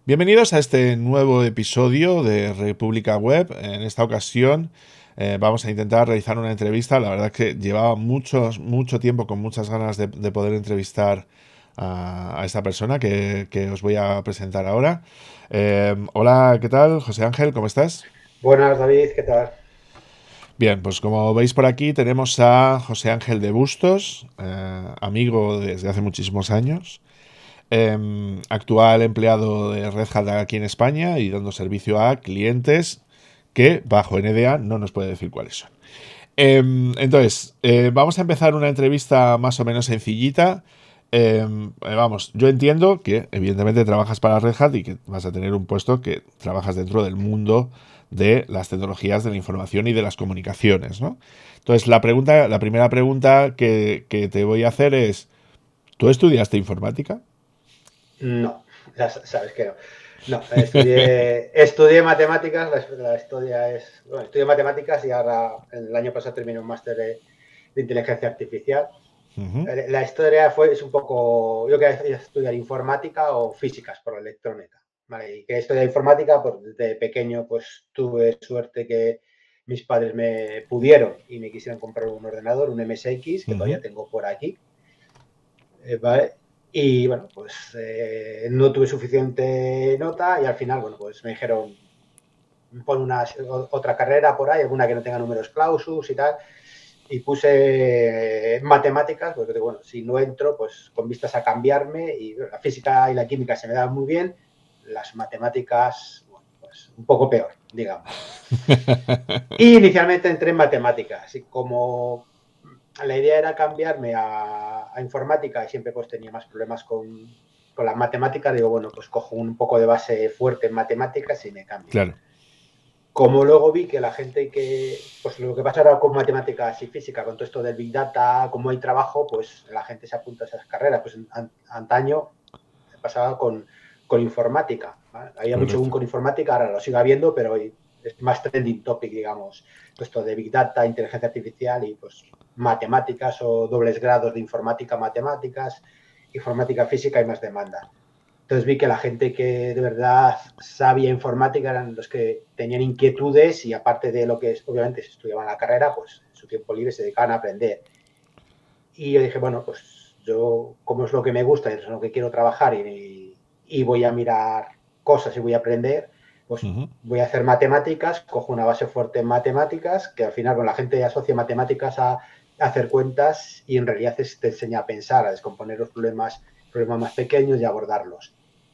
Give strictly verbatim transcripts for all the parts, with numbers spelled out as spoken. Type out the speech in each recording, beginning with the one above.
Bienvenidos a este nuevo episodio de República Web. En esta ocasión eh, vamos a intentar realizar una entrevista. La verdad es que llevaba muchos, mucho tiempo con muchas ganas de, de poder entrevistar a, a esta persona que, que os voy a presentar ahora. Eh, hola, ¿qué tal? José Ángel, ¿cómo estás? Buenas, David, ¿qué tal? Bien, pues como veis por aquí tenemos a José Ángel de Bustos, eh, amigo desde hace muchísimos años. Eh, actual empleado de Red Hat aquí en España y dando servicio a clientes que bajo N D A no nos puede decir cuáles son. Eh, entonces, eh, vamos a empezar una entrevista más o menos sencillita. Eh, vamos, yo entiendo que evidentemente trabajas para Red Hat y que vas a tener un puesto que trabajas dentro del mundo de las tecnologías de la información y de las comunicaciones, ¿no? Entonces, la pregunta, la primera pregunta que, que te voy a hacer es, ¿tú estudiaste informática? No, ya sabes que no. No, estudié, estudié matemáticas, la, la historia es, bueno, estudié matemáticas y ahora el año pasado terminé un máster de, de inteligencia artificial. Uh -huh. La historia fue, es un poco, yo quería estudiar informática o físicas por electrónica, ¿vale? Y quería estudiar informática, pues desde pequeño pues tuve suerte que mis padres me pudieron y me quisieron comprar un ordenador, un M S X, Uh que -huh. todavía tengo por aquí. Eh, ¿vale? Y bueno, pues eh, no tuve suficiente nota y al final, bueno, pues me dijeron, pon una, otra carrera por ahí, alguna que no tenga números clausus y tal. Y puse matemáticas, porque bueno, si no entro, pues con vistas a cambiarme, y la física y la química se me dan muy bien, las matemáticas, bueno, pues un poco peor, digamos. Y inicialmente entré en matemáticas, y como la idea era cambiarme a, a informática y siempre pues tenía más problemas con, con las matemáticas, digo, bueno, pues cojo un poco de base fuerte en matemáticas y me cambio. Claro. Como luego vi que la gente que, pues lo que pasa ahora con matemáticas y física, con todo esto del Big Data, como hay trabajo, pues la gente se apunta a esas carreras. Pues an, antaño pasaba con, con informática, ¿vale? Había mucho boom Correcto. con informática, ahora lo sigue habiendo, pero es más trending topic, digamos, todo esto de Big Data, inteligencia artificial y pues matemáticas o dobles grados de informática, matemáticas, informática física y más demanda. Entonces vi que la gente que de verdad sabía informática eran los que tenían inquietudes y aparte de lo que es, obviamente se estudiaban la carrera, pues en su tiempo libre se dedicaban a aprender. Y yo dije, bueno, pues yo como es lo que me gusta y es lo que quiero trabajar y, y voy a mirar cosas y voy a aprender, Uh pues -huh. voy a hacer matemáticas, cojo una base fuerte en matemáticas, que al final bueno, la gente asocia matemáticas a, a hacer cuentas y en realidad es, te enseña a pensar, a descomponer los problemas, problemas más pequeños y abordarlos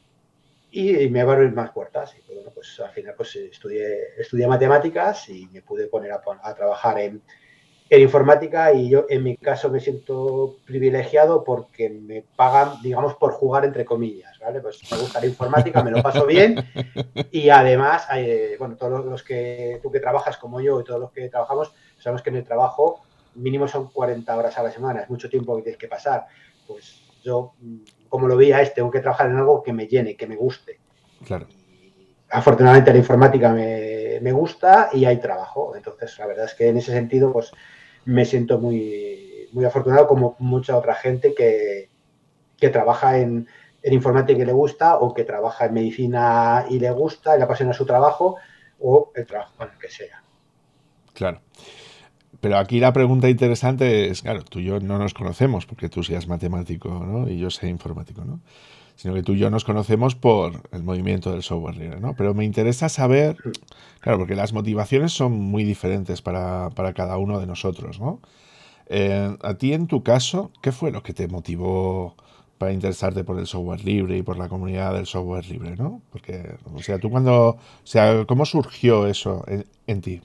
y me va a abrir más puertas. Y bueno, pues al final pues estudié, estudié matemáticas y me pude poner a, a trabajar en, en, informática y yo en mi caso me siento privilegiado porque me pagan, digamos, por jugar entre comillas, ¿vale? Pues me gusta la informática, me lo paso bien y además, eh, bueno, todos los que tú que trabajas como yo y todos los que trabajamos, sabemos que en el trabajo mínimo son cuarenta horas a la semana, es mucho tiempo que tienes que pasar. Pues yo, como lo veía este, tengo que trabajar en algo que me llene, que me guste. Claro. Y afortunadamente la informática me, me gusta y hay trabajo. Entonces, la verdad es que en ese sentido, pues me siento muy, muy afortunado como mucha otra gente que, que trabaja en, en informática y le gusta, o que trabaja en medicina y le gusta, y le apasiona su trabajo, o el trabajo con el que sea. Claro. Pero aquí la pregunta interesante es, claro, tú y yo no nos conocemos porque tú seas matemático, ¿no? Y yo sea informático, ¿no? Sino que tú y yo nos conocemos por el movimiento del software libre, ¿no? Pero me interesa saber, claro, porque las motivaciones son muy diferentes para, para cada uno de nosotros, ¿no? Eh, a ti, en tu caso, ¿qué fue lo que te motivó para interesarte por el software libre y por la comunidad del software libre, ¿no? Porque, o sea, tú cuando, o sea, ¿cómo surgió eso en, en ti?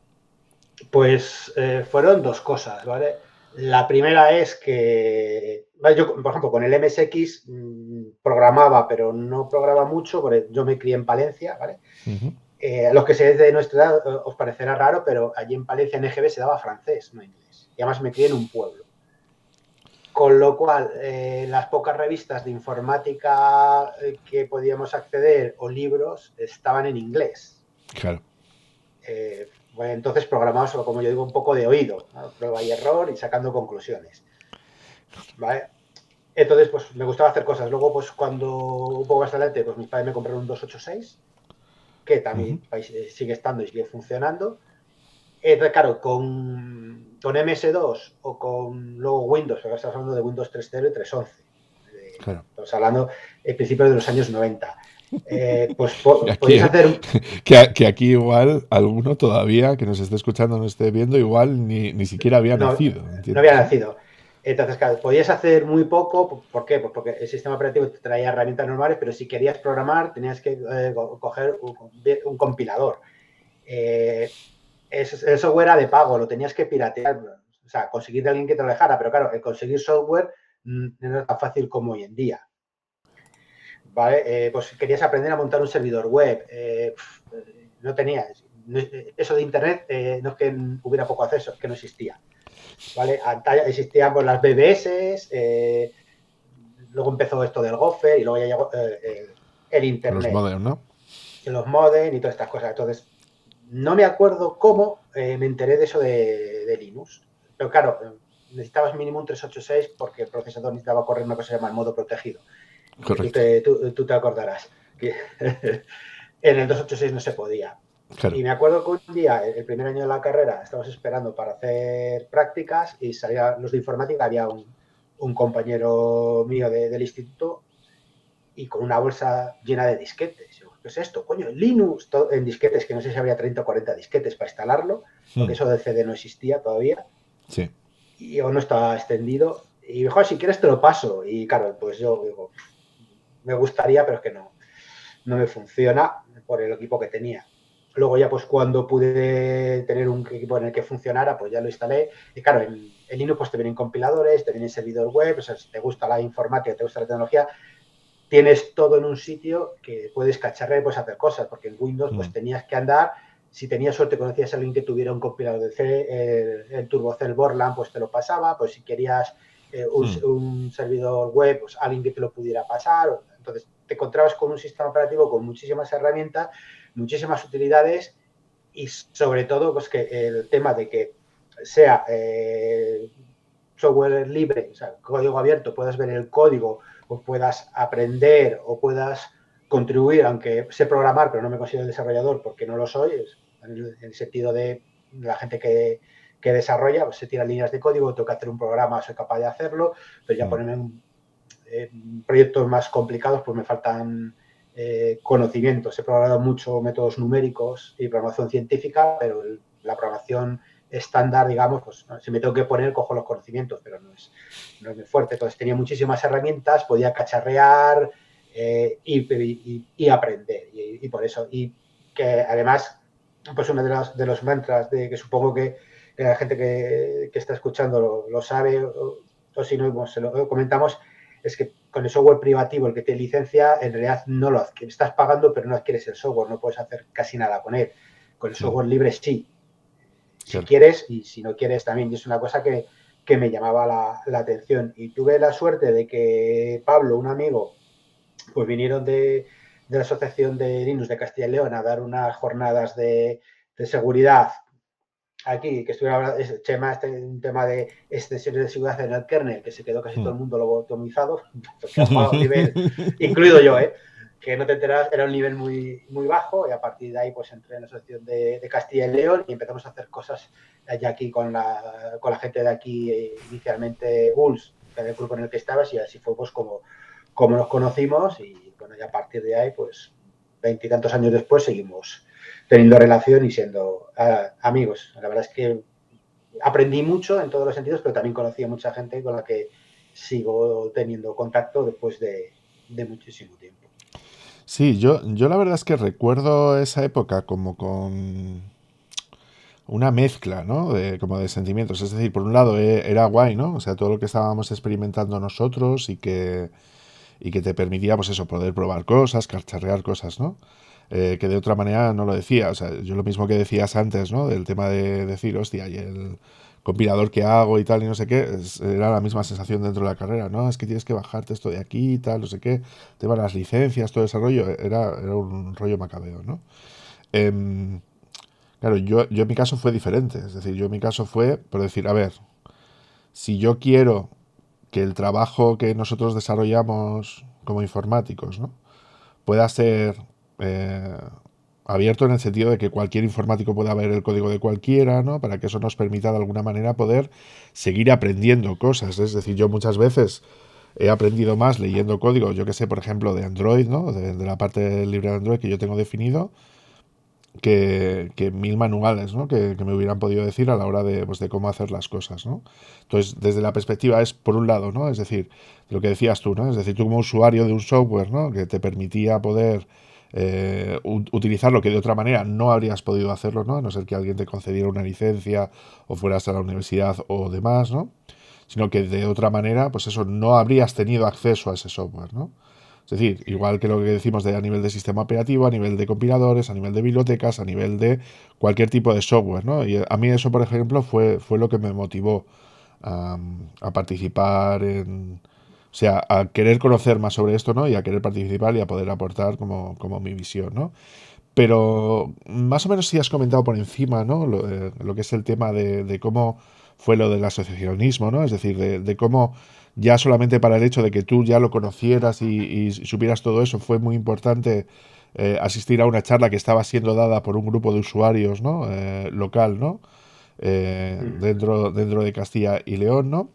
Pues eh, fueron dos cosas, ¿vale? La primera es que, ¿vale? Yo, por ejemplo, con el M S X mmm, programaba, pero no programaba mucho, porque yo me crié en Palencia, ¿vale? Uh -huh. Eh, a los que seáis de nuestra edad eh, os parecerá raro, pero allí en Palencia en E G B se daba francés, no inglés. Y además me crié en un pueblo. Con lo cual, eh, las pocas revistas de informática eh, que podíamos acceder o libros estaban en inglés. Claro. Eh, bueno, entonces programamos, como yo digo, un poco de oído, ¿no? Prueba y error y sacando conclusiones. ¿Vale? Entonces, pues me gustaba hacer cosas. Luego, pues cuando un poco más adelante, pues mis padres me compraron un doscientos ochenta y seis, que Ujú. también sigue estando y sigue funcionando. Entonces, claro, con, con M S dos o con luego Windows, porque estamos hablando de Windows tres punto cero y tres punto once. Eh, Claro. estamos hablando de principios de los años noventa. Eh, pues po Aquí, podías ¿eh? hacer. Que, que aquí igual alguno todavía que nos esté escuchando, no esté viendo, igual ni, ni siquiera había No, nacido, no había ¿entiendes? ¿Eh? nacido. Entonces, claro, podías hacer muy poco. ¿Por qué? Pues porque el sistema operativo te traía herramientas normales, pero si querías programar tenías que eh, coger un, un compilador. Eh, es, el software era de pago, lo tenías que piratear, o sea, conseguir de alguien que te lo dejara, pero claro, el conseguir software mm, no es tan fácil como hoy en día. ¿Vale? Eh, pues querías aprender a montar un servidor web, eh, no tenías. No, eso de internet eh, no es que hubiera poco acceso, es que no existía. ¿Vale? Existían pues, las B B S, eh, luego empezó esto del Gopher y luego ya llegó eh, el, el Con los internet, modems, ¿no? los modems y todas estas cosas. Entonces, no me acuerdo cómo eh, me enteré de eso de, de Linux. Pero claro, necesitabas mínimo un trescientos ochenta y seis porque el procesador necesitaba correr una cosa que se llama el modo protegido, que tú Correcto. te, tú, tú te acordarás. Que en el doscientos ochenta y seis no se podía. Claro. Y me acuerdo que un día, el primer año de la carrera, estábamos esperando para hacer prácticas y salían los de informática, había un, un compañero mío de, del instituto y con una bolsa llena de disquetes. Yo, ¿qué es esto? Coño, Linux, todo, en disquetes, que no sé si había treinta o cuarenta disquetes para instalarlo, porque Hmm. eso del C D no existía todavía Sí. y aún no estaba extendido. Y dijo, si quieres te lo paso. Y claro, pues yo digo, me gustaría, pero es que no, no me funciona por el equipo que tenía. Luego ya pues cuando pude tener un equipo en el que funcionara, pues ya lo instalé. Y claro, en, en Linux pues te vienen compiladores, te vienen servidor web, o sea, si te gusta la informática, te gusta la tecnología, tienes todo en un sitio que puedes cacharrear y puedes hacer cosas, porque en Windows Hmm. pues tenías que andar, si tenías suerte conocías a alguien que tuviera un compilador de C, el, el TurboCell Borland pues te lo pasaba, pues si querías eh, un, Hmm. un, servidor web, pues alguien que te lo pudiera pasar, entonces te encontrabas con un sistema operativo con muchísimas herramientas, muchísimas utilidades y sobre todo pues que el tema de que sea eh, software libre, o sea, código abierto, puedas ver el código o puedas aprender o puedas contribuir, aunque sé programar, pero no me considero desarrollador porque no lo soy, en el, en el sentido de la gente que, que desarrolla, pues se tira líneas de código, tengo que hacer un programa, soy capaz de hacerlo, pero ya Hmm. ponerme en, en proyectos más complicados, pues me faltan eh, conocimientos. He programado mucho métodos numéricos y programación científica, pero el, la programación estándar, digamos, pues si me tengo que poner, cojo los conocimientos, pero no es, no es muy fuerte. Entonces tenía muchísimas herramientas, podía cacharrear eh, y, y, y, aprender. Y, y, por eso, y que además, pues uno de los, de los mantras de que supongo que la gente que, que está escuchando lo, lo sabe, o, o si no, pues se lo comentamos, es que con el software privativo, el que te licencia, en realidad no lo adquieres. Estás pagando, pero no adquieres el software, no puedes hacer casi nada con él. Con el Hmm. software libre sí, si Claro. quieres y si no quieres también. Y es una cosa que, que me llamaba la, la, atención. Y tuve la suerte de que Pablo, un amigo, pues vinieron de, de la Asociación de Linux de Castilla y León a dar unas jornadas de, de seguridad aquí, que estuviera hablando, Chema, este, un tema de extensiones de seguridad en el kernel, que se quedó casi Hmm. todo el mundo lobotomizado, que ha jugado a un nivel, incluido yo, ¿eh? Que no te enteras, era un nivel muy, muy bajo y a partir de ahí pues entré en la asociación de, de Castilla y León y empezamos a hacer cosas allá aquí con la, con la gente de aquí, eh, inicialmente U L S, que era el grupo en el que estabas y así fue pues como, como nos conocimos y bueno, y a partir de ahí pues veintitantos años después seguimos teniendo relación y siendo uh, amigos. La verdad es que aprendí mucho en todos los sentidos, pero también conocí a mucha gente con la que sigo teniendo contacto después de, de muchísimo tiempo. Sí, yo, yo la verdad es que recuerdo esa época como con una mezcla, ¿no? De, como de sentimientos. Es decir, por un lado eh, era guay, ¿no? O sea, todo lo que estábamos experimentando nosotros y que, y que te permitía, pues eso, poder probar cosas, cacharrear cosas, ¿no? Eh, que de otra manera no lo decía. O sea, yo lo mismo que decías antes, ¿no? Del tema de decir, hostia, y el compilador que hago y tal y no sé qué, es, era la misma sensación dentro de la carrera, ¿no? Es que tienes que bajarte esto de aquí y tal, no sé qué, te van las licencias, todo ese rollo, era, era un rollo macabeo, ¿no? Eh, claro, yo, yo en mi caso fue diferente, es decir, yo en mi caso fue por decir, a ver, si yo quiero que el trabajo que nosotros desarrollamos como informáticos, ¿no? pueda ser eh, abierto en el sentido de que cualquier informático pueda ver el código de cualquiera, ¿no? Para que eso nos permita de alguna manera poder seguir aprendiendo cosas. Es decir, yo muchas veces he aprendido más leyendo código, yo que sé, por ejemplo, de Android, ¿no? De, de la parte libre de Android que yo tengo definido, que, que mil manuales, ¿no? Que, que me hubieran podido decir a la hora de, pues, de cómo hacer las cosas, ¿no? Entonces, desde la perspectiva es, por un lado, ¿no? Es decir, lo que decías tú, ¿no? Es decir, tú como usuario de un software, ¿no? Que te permitía poder eh, utilizarlo, que de otra manera no habrías podido hacerlo, ¿no? A no ser que alguien te concediera una licencia o fueras a la universidad o demás, ¿no? Sino que de otra manera, pues eso, no habrías tenido acceso a ese software, ¿no? Es decir, igual que lo que decimos de a nivel de sistema operativo, a nivel de compiladores, a nivel de bibliotecas, a nivel de cualquier tipo de software, ¿no? Y a mí eso, por ejemplo, fue, fue lo que me motivó a, a participar en... O sea, a querer conocer más sobre esto, ¿no? Y a querer participar y a poder aportar como, como mi visión, ¿no? Pero más o menos sí has comentado por encima, ¿no? Lo, eh, lo que es el tema de, de cómo fue lo del asociacionismo, ¿no? Es decir, de, de cómo ya solamente para el hecho de que tú ya lo conocieras y, y supieras todo eso, fue muy importante eh, asistir a una charla que estaba siendo dada por un grupo de usuarios, ¿no? Eh, local, ¿no? Eh, Mm. dentro, dentro de Castilla y León, ¿no?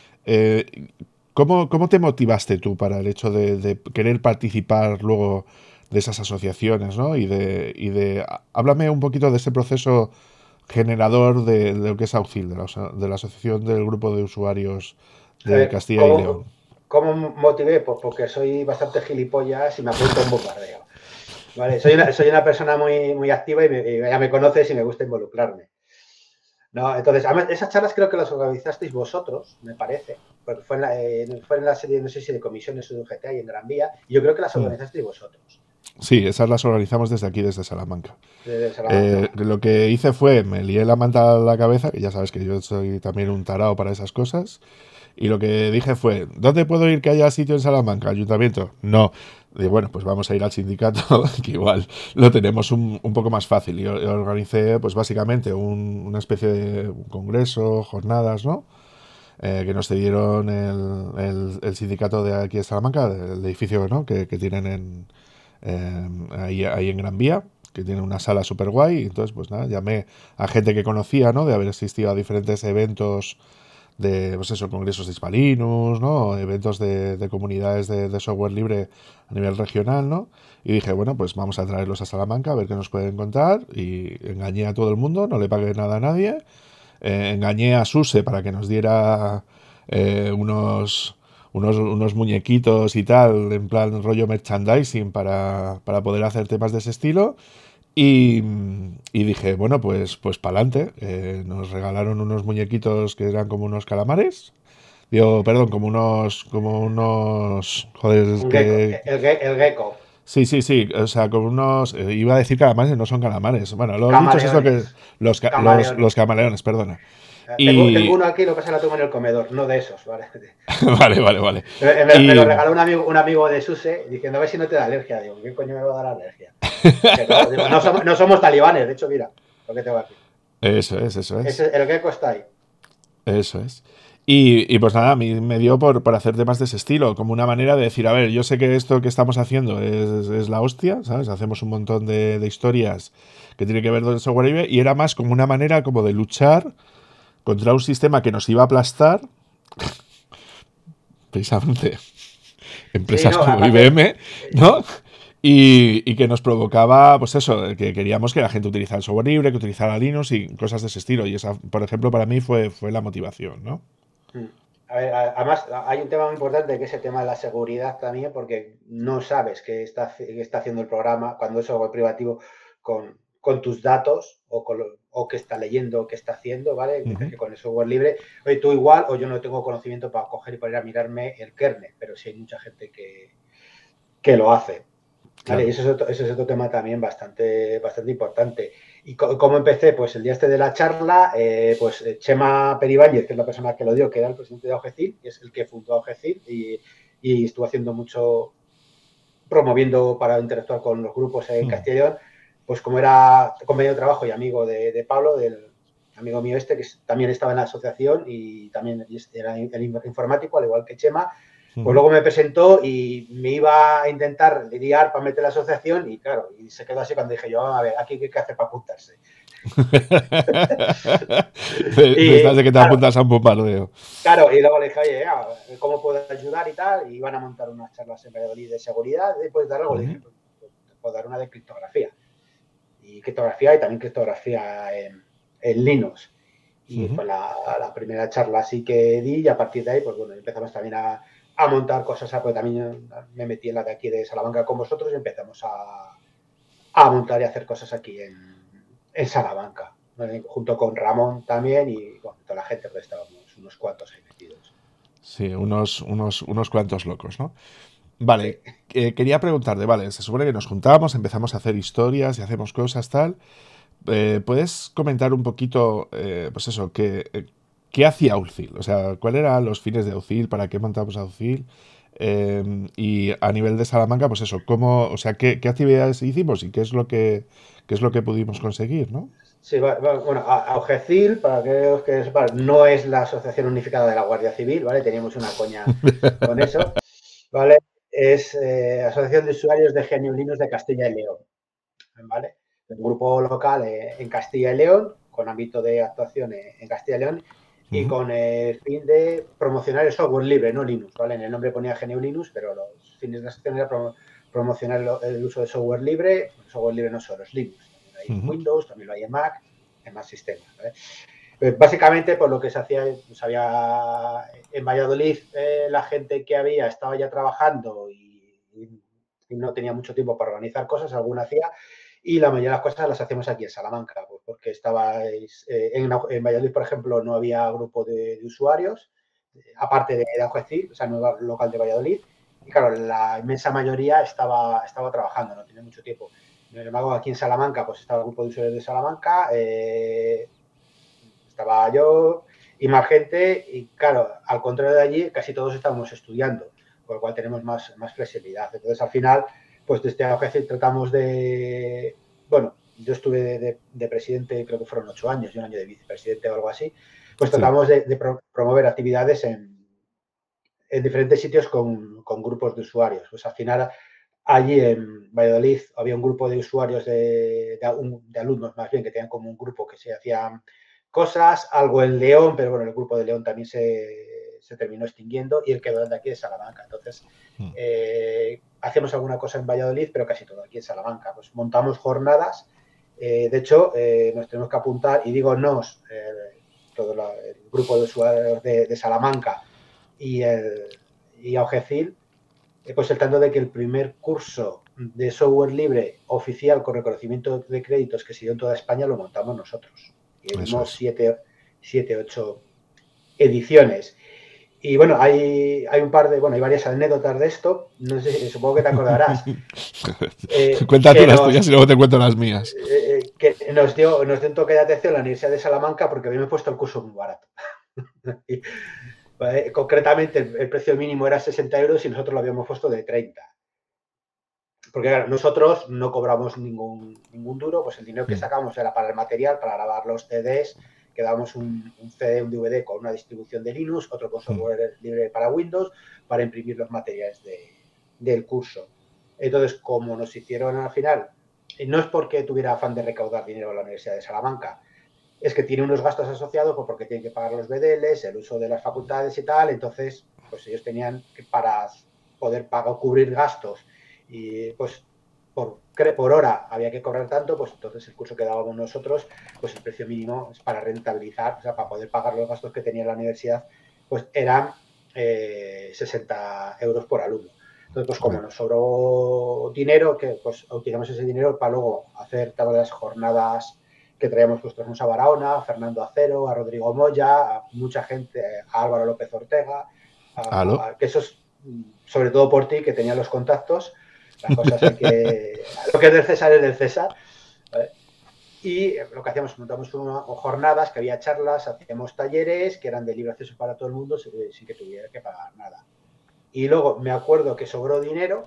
Eh, ¿cómo, ¿Cómo te motivaste tú para el hecho de, de querer participar luego de esas asociaciones, ¿no? Y de, y de háblame un poquito de ese proceso generador de, de lo que es AUXIL, de la, de la Asociación del Grupo de Usuarios A de ver, Castilla y León. ¿cómo, cómo motivé? Pues porque soy bastante gilipollas y me apunto a un bombardeo. Vale, soy una, soy una persona muy, muy activa y, me, y ya me conoces y me gusta involucrarme. No, entonces, además, esas charlas creo que las organizasteis vosotros, me parece, porque fue en la, eh, fue en la serie, no sé si de comisiones o de U G T y en Gran Vía, y yo creo que las Hmm. organizasteis vosotros. Sí, esas las organizamos desde aquí, desde Salamanca. De Salamanca. Eh, lo que hice fue, me lié la manta a la cabeza, que ya sabes que yo soy también un tarao para esas cosas, y lo que dije fue, ¿dónde puedo ir que haya sitio en Salamanca? ¿Ayuntamiento? No. Digo, bueno, pues vamos a ir al sindicato, que igual lo tenemos un, un poco más fácil. Y yo, yo organicé, pues básicamente, un- una especie de un congreso, jornadas, ¿no? Eh, que nos cedieron el, el- el sindicato de aquí de Salamanca, el edificio, ¿no? que, que tienen en, eh, ahí, ahí en Gran Vía, que tiene una sala súper guay. Y entonces, pues nada, llamé a gente que conocía, ¿no? De haber asistido a diferentes eventos de, pues eso, congresos de Hispalinus, ¿no? Eventos de, de comunidades de, de software libre a nivel regional, ¿no? Y dije, bueno, pues vamos a traerlos a Salamanca a ver qué nos pueden contar. Y engañé a todo el mundo, no le pagué nada a nadie. Eh, engañé a Suse para que nos diera eh, unos, unos, unos muñequitos y tal, en plan rollo merchandising para, para poder hacer temas de ese estilo. Y, y dije, bueno, pues, pues para adelante. Eh, nos regalaron unos muñequitos que eran como unos calamares. Digo, perdón, como unos, como unos, joder, es Un gecko, que, el, el gecko. sí, sí, sí, o sea, como unos, eh, iba a decir calamares, no son calamares. Bueno, los bichos es lo que, Camaleones. los, ca- los, los Camaleones. camaleones, perdona. Tengo, tengo Y, uno aquí, lo que pasa es que lo tengo en el comedor, no de esos, ¿vale? vale, vale, vale. Me, me- me lo Y regaló un amigo, un amigo de Suse diciendo a ver si no te da alergia. Digo, ¿qué coño me va a dar alergia? Dije, no, digo, no, somos, no somos talibanes, de hecho, mira lo que tengo aquí. eso es, eso es, Ese, el gecko está ahí. eso es. Y, y pues nada, a mí me dio por, por hacer temas de ese estilo, como una manera de decir, a ver, yo sé que esto que estamos haciendo es, es la hostia, ¿sabes? Hacemos un montón de, de historias que tienen que ver con el software libre y era más como una manera como de luchar contra un sistema que nos iba a aplastar, precisamente Sí, empresas no, como aparte, I B M, ¿no? Y, y que nos provocaba, pues eso, que queríamos que la gente utilizara el software libre, que utilizara Linux y cosas de ese estilo. Y esa, por ejemplo, para mí fue, fue la motivación, ¿no? a ver, además hay un tema muy importante que es el tema de la seguridad también, porque no sabes qué está, qué está haciendo el programa cuando es software privativo con, con tus datos o, con lo, o que está leyendo o que está haciendo, ¿vale? Uh Mientras -huh. que con el software libre, oye, tú igual o yo no tengo conocimiento para coger y poner a mirarme el kernel, pero sí hay mucha gente que, que lo hace. Vale, y Claro. eso es, otro, eso es otro tema también bastante, bastante importante. ¿Y cómo empecé? Pues el día este de la charla, eh, pues Chema Peribáñez, que es la persona que lo dio, que era el presidente de AUGECIL, que es el que fundó AUGECIL y, y estuvo haciendo mucho, promoviendo para interactuar con los grupos en Hmm. Castellón, pues como era compañero de trabajo y amigo de, de Pablo, del amigo mío este, que también estaba en la asociación y también era el informático, al igual que Chema, pues luego me presentó y me iba a intentar lidiar para meter la asociación y claro, y se quedó así cuando dije yo, a ver, aquí qué hacer para apuntarse. De estas de que te claro, apuntas a un bombardeo. Claro, y luego le dije, oye, ya, ¿cómo puedo ayudar y tal? Y iban a montar unas charlas en Valladolid de seguridad, y después de algo uh-huh. le dije, pues, te puedo dar una de criptografía. Y criptografía y también criptografía en, en Linux. Y uh-huh. fue la, la primera charla así que di y a partir de ahí, pues bueno, empezamos también a, a montar cosas, porque también me metí en la de aquí de Salamanca con vosotros y empezamos a, a montar y a hacer cosas aquí en, en Salamanca, ¿vale? Junto con Ramón también y bueno, toda la gente, pues estábamos unos cuantos ahí metidos. Sí, unos, unos, unos cuantos locos, ¿no? Vale, sí. eh, quería preguntarte, vale, se supone que nos juntábamos, empezamos a hacer historias y hacemos cosas, tal. Eh, ¿Puedes comentar un poquito, eh, pues eso, qué, eh, qué hacía Aucil? O sea, ¿cuáles eran los fines de Aucil? ¿Para qué montamos Aucil? Eh, y a nivel de Salamanca, pues eso, ¿cómo, o sea, qué, qué actividades hicimos y qué es lo que, qué es lo que pudimos conseguir, ¿no? Sí, bueno, AUGECIL, para aquellos que sepan, no es la Asociación Unificada de la Guardia Civil, ¿vale? Teníamos una coña con eso, ¿vale? Es eh, Asociación de Usuarios de G N U Linux de Castilla y León, ¿vale? Un grupo local eh, en Castilla y León, con ámbito de actuación en Castilla y León, y uh-huh. con el fin de promocionar el software libre, no Linux, ¿vale? En el nombre ponía G N U Linux, pero los fines de la asociación era prom promocionar el, el uso de software libre. El software libre no solo es Linux, también lo hay en uh-huh. Windows, también lo hay en Mac, en más sistemas, ¿vale? Pues básicamente, por lo que se hacía, pues había en Valladolid, eh, la gente que había estaba ya trabajando y, y, y no tenía mucho tiempo para organizar cosas, alguna hacía, y la mayoría de las cosas las hacemos aquí en Salamanca, pues porque estabais, eh, en, en Valladolid, por ejemplo, no había grupo de, de usuarios, eh, aparte de, de AUGECIL, o sea, no era local de Valladolid, y claro, la inmensa mayoría estaba, estaba trabajando, no tenía mucho tiempo. Sin embargo, aquí en Salamanca, pues estaba el grupo de usuarios de Salamanca, eh, estaba yo y más gente, y claro, al contrario de allí, casi todos estábamos estudiando, con lo cual tenemos más, más flexibilidad. Entonces, al final, pues desde AUGECIL tratamos de, bueno, yo estuve de, de, de presidente, creo que fueron ocho años, y un año de vicepresidente o algo así, pues tratamos sí. de, de pro, promover actividades en, en diferentes sitios con, con grupos de usuarios. Pues al final, allí en Valladolid había un grupo de usuarios, de, de, un, de alumnos más bien, que tenían como un grupo que se hacían cosas, algo en León, pero bueno, el grupo de León también se, se terminó extinguiendo y el quedó de aquí de Salamanca. Entonces, mm. eh, hacemos alguna cosa en Valladolid, pero casi todo aquí en Salamanca. Pues montamos jornadas, eh, de hecho, eh, nos tenemos que apuntar, y digo nos, eh, todo la, el grupo de usuarios de, de Salamanca y, el, y AUGECIL, eh, pues el tanto de que el primer curso de software libre oficial con reconocimiento de créditos que se dio en toda España lo montamos nosotros. Y vimos siete, siete, ocho ediciones. Y bueno, hay, hay un par de, bueno, hay varias anécdotas de esto. No sé, supongo que te acordarás. eh, Cuenta tú las tuyas y luego te cuento las mías. Eh, que nos dio, nos dio un toque de atención la Universidad de Salamanca porque habíamos puesto el curso muy barato. y, eh, concretamente, el, el precio mínimo era sesenta euros y nosotros lo habíamos puesto de treinta. Porque claro, nosotros no cobramos ningún, ningún duro, pues el dinero que sacamos era para el material, para grabar los C Ds, que dábamos un, un C D, un D V D con una distribución de Linux, otro con software libre para Windows, para imprimir los materiales de, del curso. Entonces, como nos hicieron al final, no es porque tuviera afán de recaudar dinero a la Universidad de Salamanca, es que tiene unos gastos asociados, pues porque tienen que pagar los B D Ls, el uso de las facultades y tal, entonces, pues ellos tenían que, para poder pagar, cubrir gastos, y pues por, por hora había que cobrar tanto, pues entonces el curso que dábamos nosotros, pues el precio mínimo es para rentabilizar, o sea, para poder pagar los gastos que tenía la universidad, pues eran eh, sesenta euros por alumno. Entonces, pues como nos sobró dinero, que pues utilizamos ese dinero para luego hacer todas las jornadas que traíamos, pues traemos a Barahona, a Fernando Acero, a Rodrigo Moya, a mucha gente, a Álvaro López Ortega, a, a, que eso es sobre todo por ti, que tenía los contactos. Las cosas hay que... Lo que es del César es del César. ¿Vale? Y lo que hacíamos, montamos una, jornadas, que había charlas, hacíamos talleres, que eran de libre acceso para todo el mundo, sin que tuviera que pagar nada. Y luego me acuerdo que sobró dinero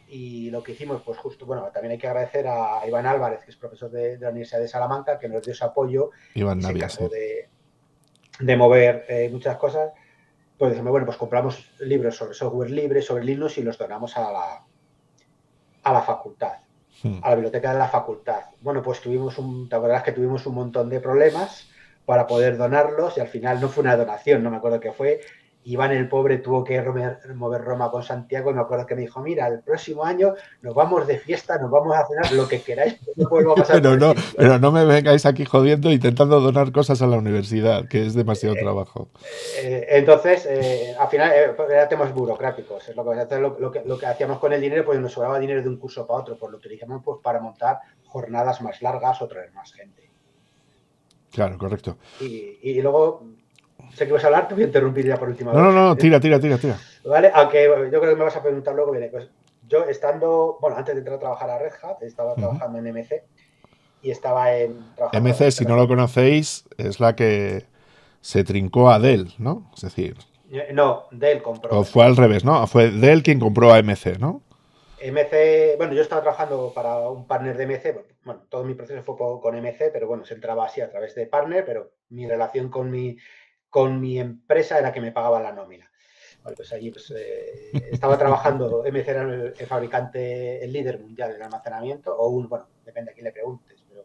Y lo que hicimos, pues justo, bueno, también hay que agradecer a Iván Álvarez, que es profesor de, de la Universidad de Salamanca, que nos dio su apoyo Iván y se Navia, encargó sí. de, de mover eh, muchas cosas. Pues dijimos, bueno, pues compramos libros sobre software libre, sobre Linux y los donamos a la, a la facultad, Hmm. a la biblioteca de la facultad. Bueno, pues tuvimos un, la verdad es que tuvimos un montón de problemas para poder donarlos y al final no fue una donación, no me acuerdo qué fue. Iván el pobre tuvo que mover Roma con Santiago y me acuerdo que me dijo, mira, el próximo año nos vamos de fiesta, nos vamos a cenar, lo que queráis, no vuelvo a pasar Pero por no, este sitio. pero no me vengáis aquí jodiendo intentando donar cosas a la universidad, que es demasiado Eh, trabajo. eh, entonces, eh, al final, eh, eran temas burocráticos. Es lo, que, lo, lo, que, lo que hacíamos con el dinero, pues nos sobraba dinero de un curso para otro, pues lo utilizamos pues, para montar jornadas más largas o traer más gente. Claro, correcto. Y, y luego, sé que vas a hablar, te voy a interrumpir ya por última no, vez. No, no, tira, tira, tira, tira. Vale, aunque yo creo que me vas a preguntar luego, viene, pues yo estando, bueno, antes de entrar a trabajar a Red Hat, estaba uh-huh. trabajando en M C y estaba en... M C, si no lo conocéis, es la que se trincó a Dell, ¿no? Es decir... No, Dell compró. O fue al revés, ¿no? Fue Dell quien compró a M C, ¿no? M C, bueno, yo estaba trabajando para un partner de M C, bueno, todo mi proceso fue con M C, pero bueno, se entraba así a través de partner, pero mi relación con mi, con mi empresa era que me pagaba la nómina. Vale, pues allí pues, eh, estaba trabajando, M C era el, el fabricante, el líder mundial en almacenamiento, o un, bueno, depende a quién le preguntes, pero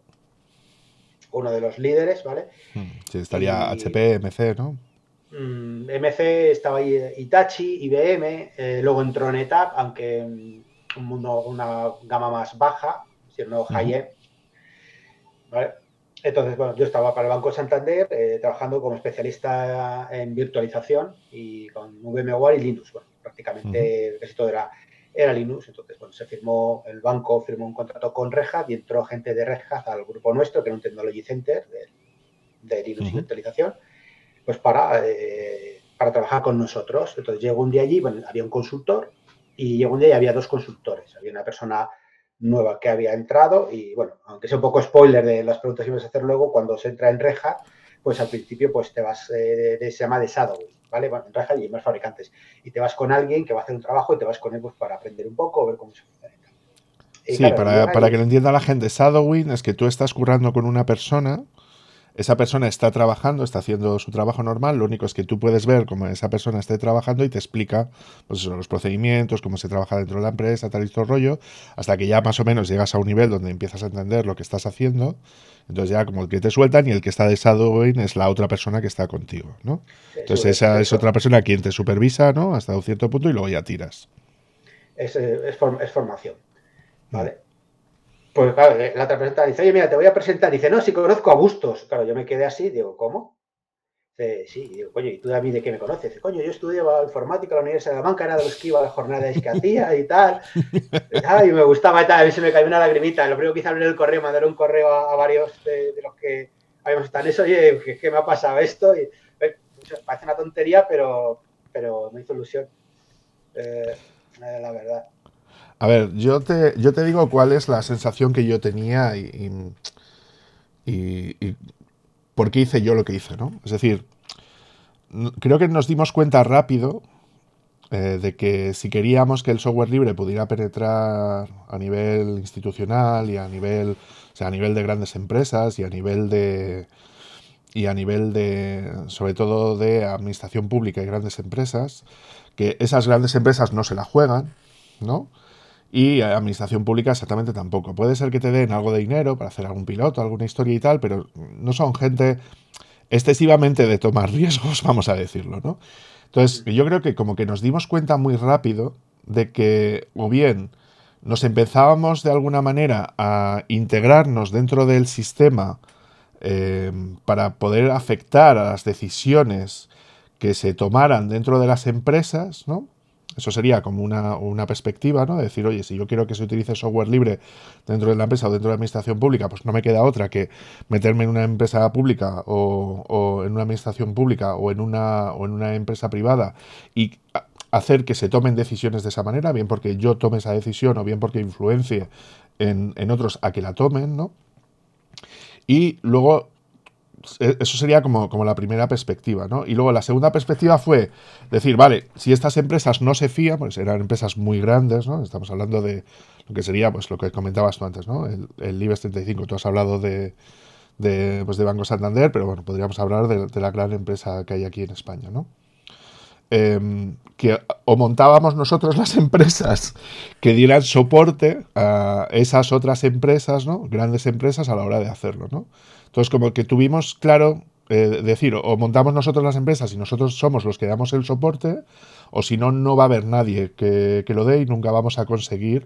uno de los líderes, ¿vale? Sí, estaría y, H P, M C, ¿no? Mm, M C estaba ahí Hitachi, I B M, eh, luego entró NetApp, aunque un mundo, una gama más baja, siendo high-end, uh-huh. ¿Vale? Entonces, bueno, yo estaba para el Banco Santander eh, trabajando como especialista en virtualización y con VMware y Linux. Bueno, prácticamente uh-huh. casi todo era, era Linux. Entonces, bueno, se firmó, el banco firmó un contrato con Red Hat y entró gente de Red Hat al grupo nuestro, que era un Technology Center de, de Linux uh-huh. y virtualización, pues para, eh, para trabajar con nosotros. Entonces, llegó un día allí, bueno, había un consultor y llegó un día y había dos consultores. Había una persona nueva que había entrado y, bueno, aunque sea un poco spoiler de las preguntas que ibas a hacer luego, cuando se entra en Red Hat, pues al principio pues te vas, eh, de, se llama de shadowing, ¿vale? Bueno, en Red Hat y en más fabricantes. Y te vas con alguien que va a hacer un trabajo y te vas con él pues, para aprender un poco, ver cómo se funciona. Y, sí, claro, para, para que lo entienda la gente, shadowing es que tú estás currando con una persona. Esa persona está trabajando, está haciendo su trabajo normal, lo único es que tú puedes ver cómo esa persona esté trabajando y te explica pues eso, los procedimientos, cómo se trabaja dentro de la empresa, tal y todo rollo, hasta que ya más o menos llegas a un nivel donde empiezas a entender lo que estás haciendo, entonces ya como el que te sueltan y el que está de shadowing es la otra persona que está contigo, ¿no? Entonces esa es otra persona quien te supervisa, ¿no? Hasta un cierto punto y luego ya tiras. Es, es, form, es formación, ¿vale? Mm. Pues claro, la otra presenta dice, oye, mira, te voy a presentar. Dice, no, si conozco a Bustos. Claro, yo me quedé así, digo, ¿cómo? Dice, sí, digo, coño, ¿y tú a mí de qué me conoces? Dice, coño, yo estudiaba informática en la Universidad de Salamanca, era de los que iba a las jornadas que hacía y tal. Y, y me gustaba y tal, a mí se me cayó una lagrimita. Lo primero que hice abrir el correo, mandar un correo a, a varios de, de los que habíamos estado en eso, oye, ¿qué, qué me ha pasado esto? Y, eh, parece una tontería, pero, pero me hizo ilusión, eh, eh, la verdad. A ver, yo te, yo te digo cuál es la sensación que yo tenía y, y, y, y por qué hice yo lo que hice, ¿no? Es decir, creo que nos dimos cuenta rápido eh, de que si queríamos que el software libre pudiera penetrar a nivel institucional y a nivel, o sea, a nivel de grandes empresas y a nivel de y a nivel de, sobre todo de administración pública y grandes empresas, que esas grandes empresas no se la juegan, ¿no? Y administración pública exactamente tampoco. Puede ser que te den algo de dinero para hacer algún piloto, alguna historia y tal, pero no son gente excesivamente de tomar riesgos, vamos a decirlo, ¿no? Entonces, yo creo que como que nos dimos cuenta muy rápido de que o bien nos empezábamos de alguna manera a integrarnos dentro del sistema eh, para poder afectar a las decisiones que se tomaran dentro de las empresas, ¿no? Eso sería como una, una perspectiva, ¿no? De decir, oye, si yo quiero que se utilice software libre dentro de la empresa o dentro de la administración pública, pues no me queda otra que meterme en una empresa pública o, o en una administración pública o en una, o en una empresa privada y hacer que se tomen decisiones de esa manera, bien porque yo tome esa decisión o bien porque influencie en, en otros a que la tomen, ¿no? Y luego eso sería como, como la primera perspectiva, ¿no? Y luego la segunda perspectiva fue decir, vale, si estas empresas no se fían, pues eran empresas muy grandes, ¿no? Estamos hablando de lo que sería, pues lo que comentabas tú antes, ¿no? El, el IBEX treinta y cinco, tú has hablado de, de, pues, de Banco Santander, pero bueno, podríamos hablar de, de la gran empresa que hay aquí en España, ¿no? Eh, que o montábamos nosotros las empresas que dieran soporte a esas otras empresas, ¿no? Grandes empresas a la hora de hacerlo, ¿no? Entonces, como que tuvimos claro, eh, decir, o montamos nosotros las empresas y nosotros somos los que damos el soporte, o si no, no va a haber nadie que, que lo dé y nunca vamos a conseguir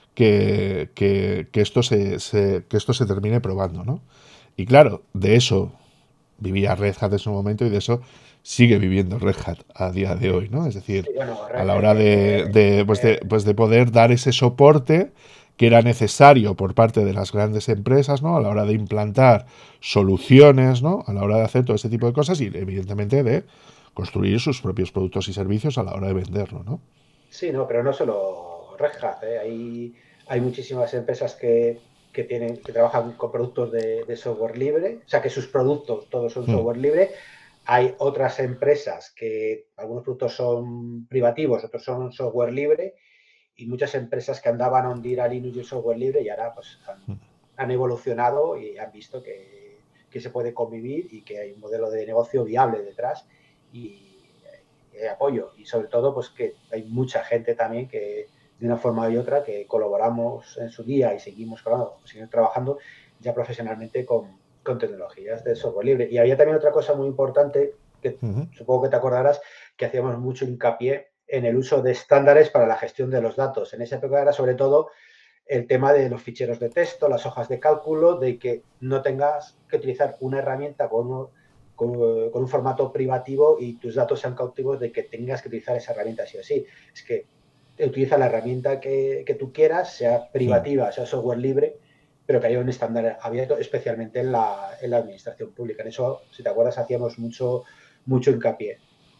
que, que, que esto se, se, que esto se termine probando, ¿no? Y claro, de eso vivía Red Hat en su momento y de eso sigue viviendo Red Hat a día de hoy, ¿no? Es decir, Sí, bueno, a re- la hora eh, de, eh, de, pues de, eh, pues de poder dar ese soporte que era necesario por parte de las grandes empresas, ¿no? A la hora de implantar soluciones, ¿no? A la hora de hacer todo ese tipo de cosas y, evidentemente, de construir sus propios productos y servicios a la hora de venderlo, ¿no? sí, no, pero no solo Red Hat, ¿eh? Hay, hay muchísimas empresas que, que tienen, que trabajan con productos de, de software libre, o sea que sus productos todos son Mm, software libre. Hay otras empresas que algunos productos son privativos, otros son software libre, y muchas empresas que andaban a hundir a Linux y el software libre y ahora pues han, han evolucionado y han visto que, que, se puede convivir y que hay un modelo de negocio viable detrás y, y apoyo. Y sobre todo pues que hay mucha gente también que de una forma u otra que colaboramos en su día y seguimos, seguimos trabajando ya profesionalmente con, con tecnologías de software libre. Y había también otra cosa muy importante que ujú. supongo que te acordarás, que hacíamos mucho hincapié en el uso de estándares para la gestión de los datos. En esa época era sobre todo el tema de los ficheros de texto, las hojas de cálculo, de que no tengas que utilizar una herramienta con, uno, con, con un formato privativo y tus datos sean cautivos de que tengas que utilizar esa herramienta sí o sí. Es que utiliza la herramienta que, que tú quieras, sea Mm. privativa, sea software libre, pero que haya un estándar abierto, especialmente en la, en la administración pública. En eso, si te acuerdas, hacíamos mucho, mucho hincapié.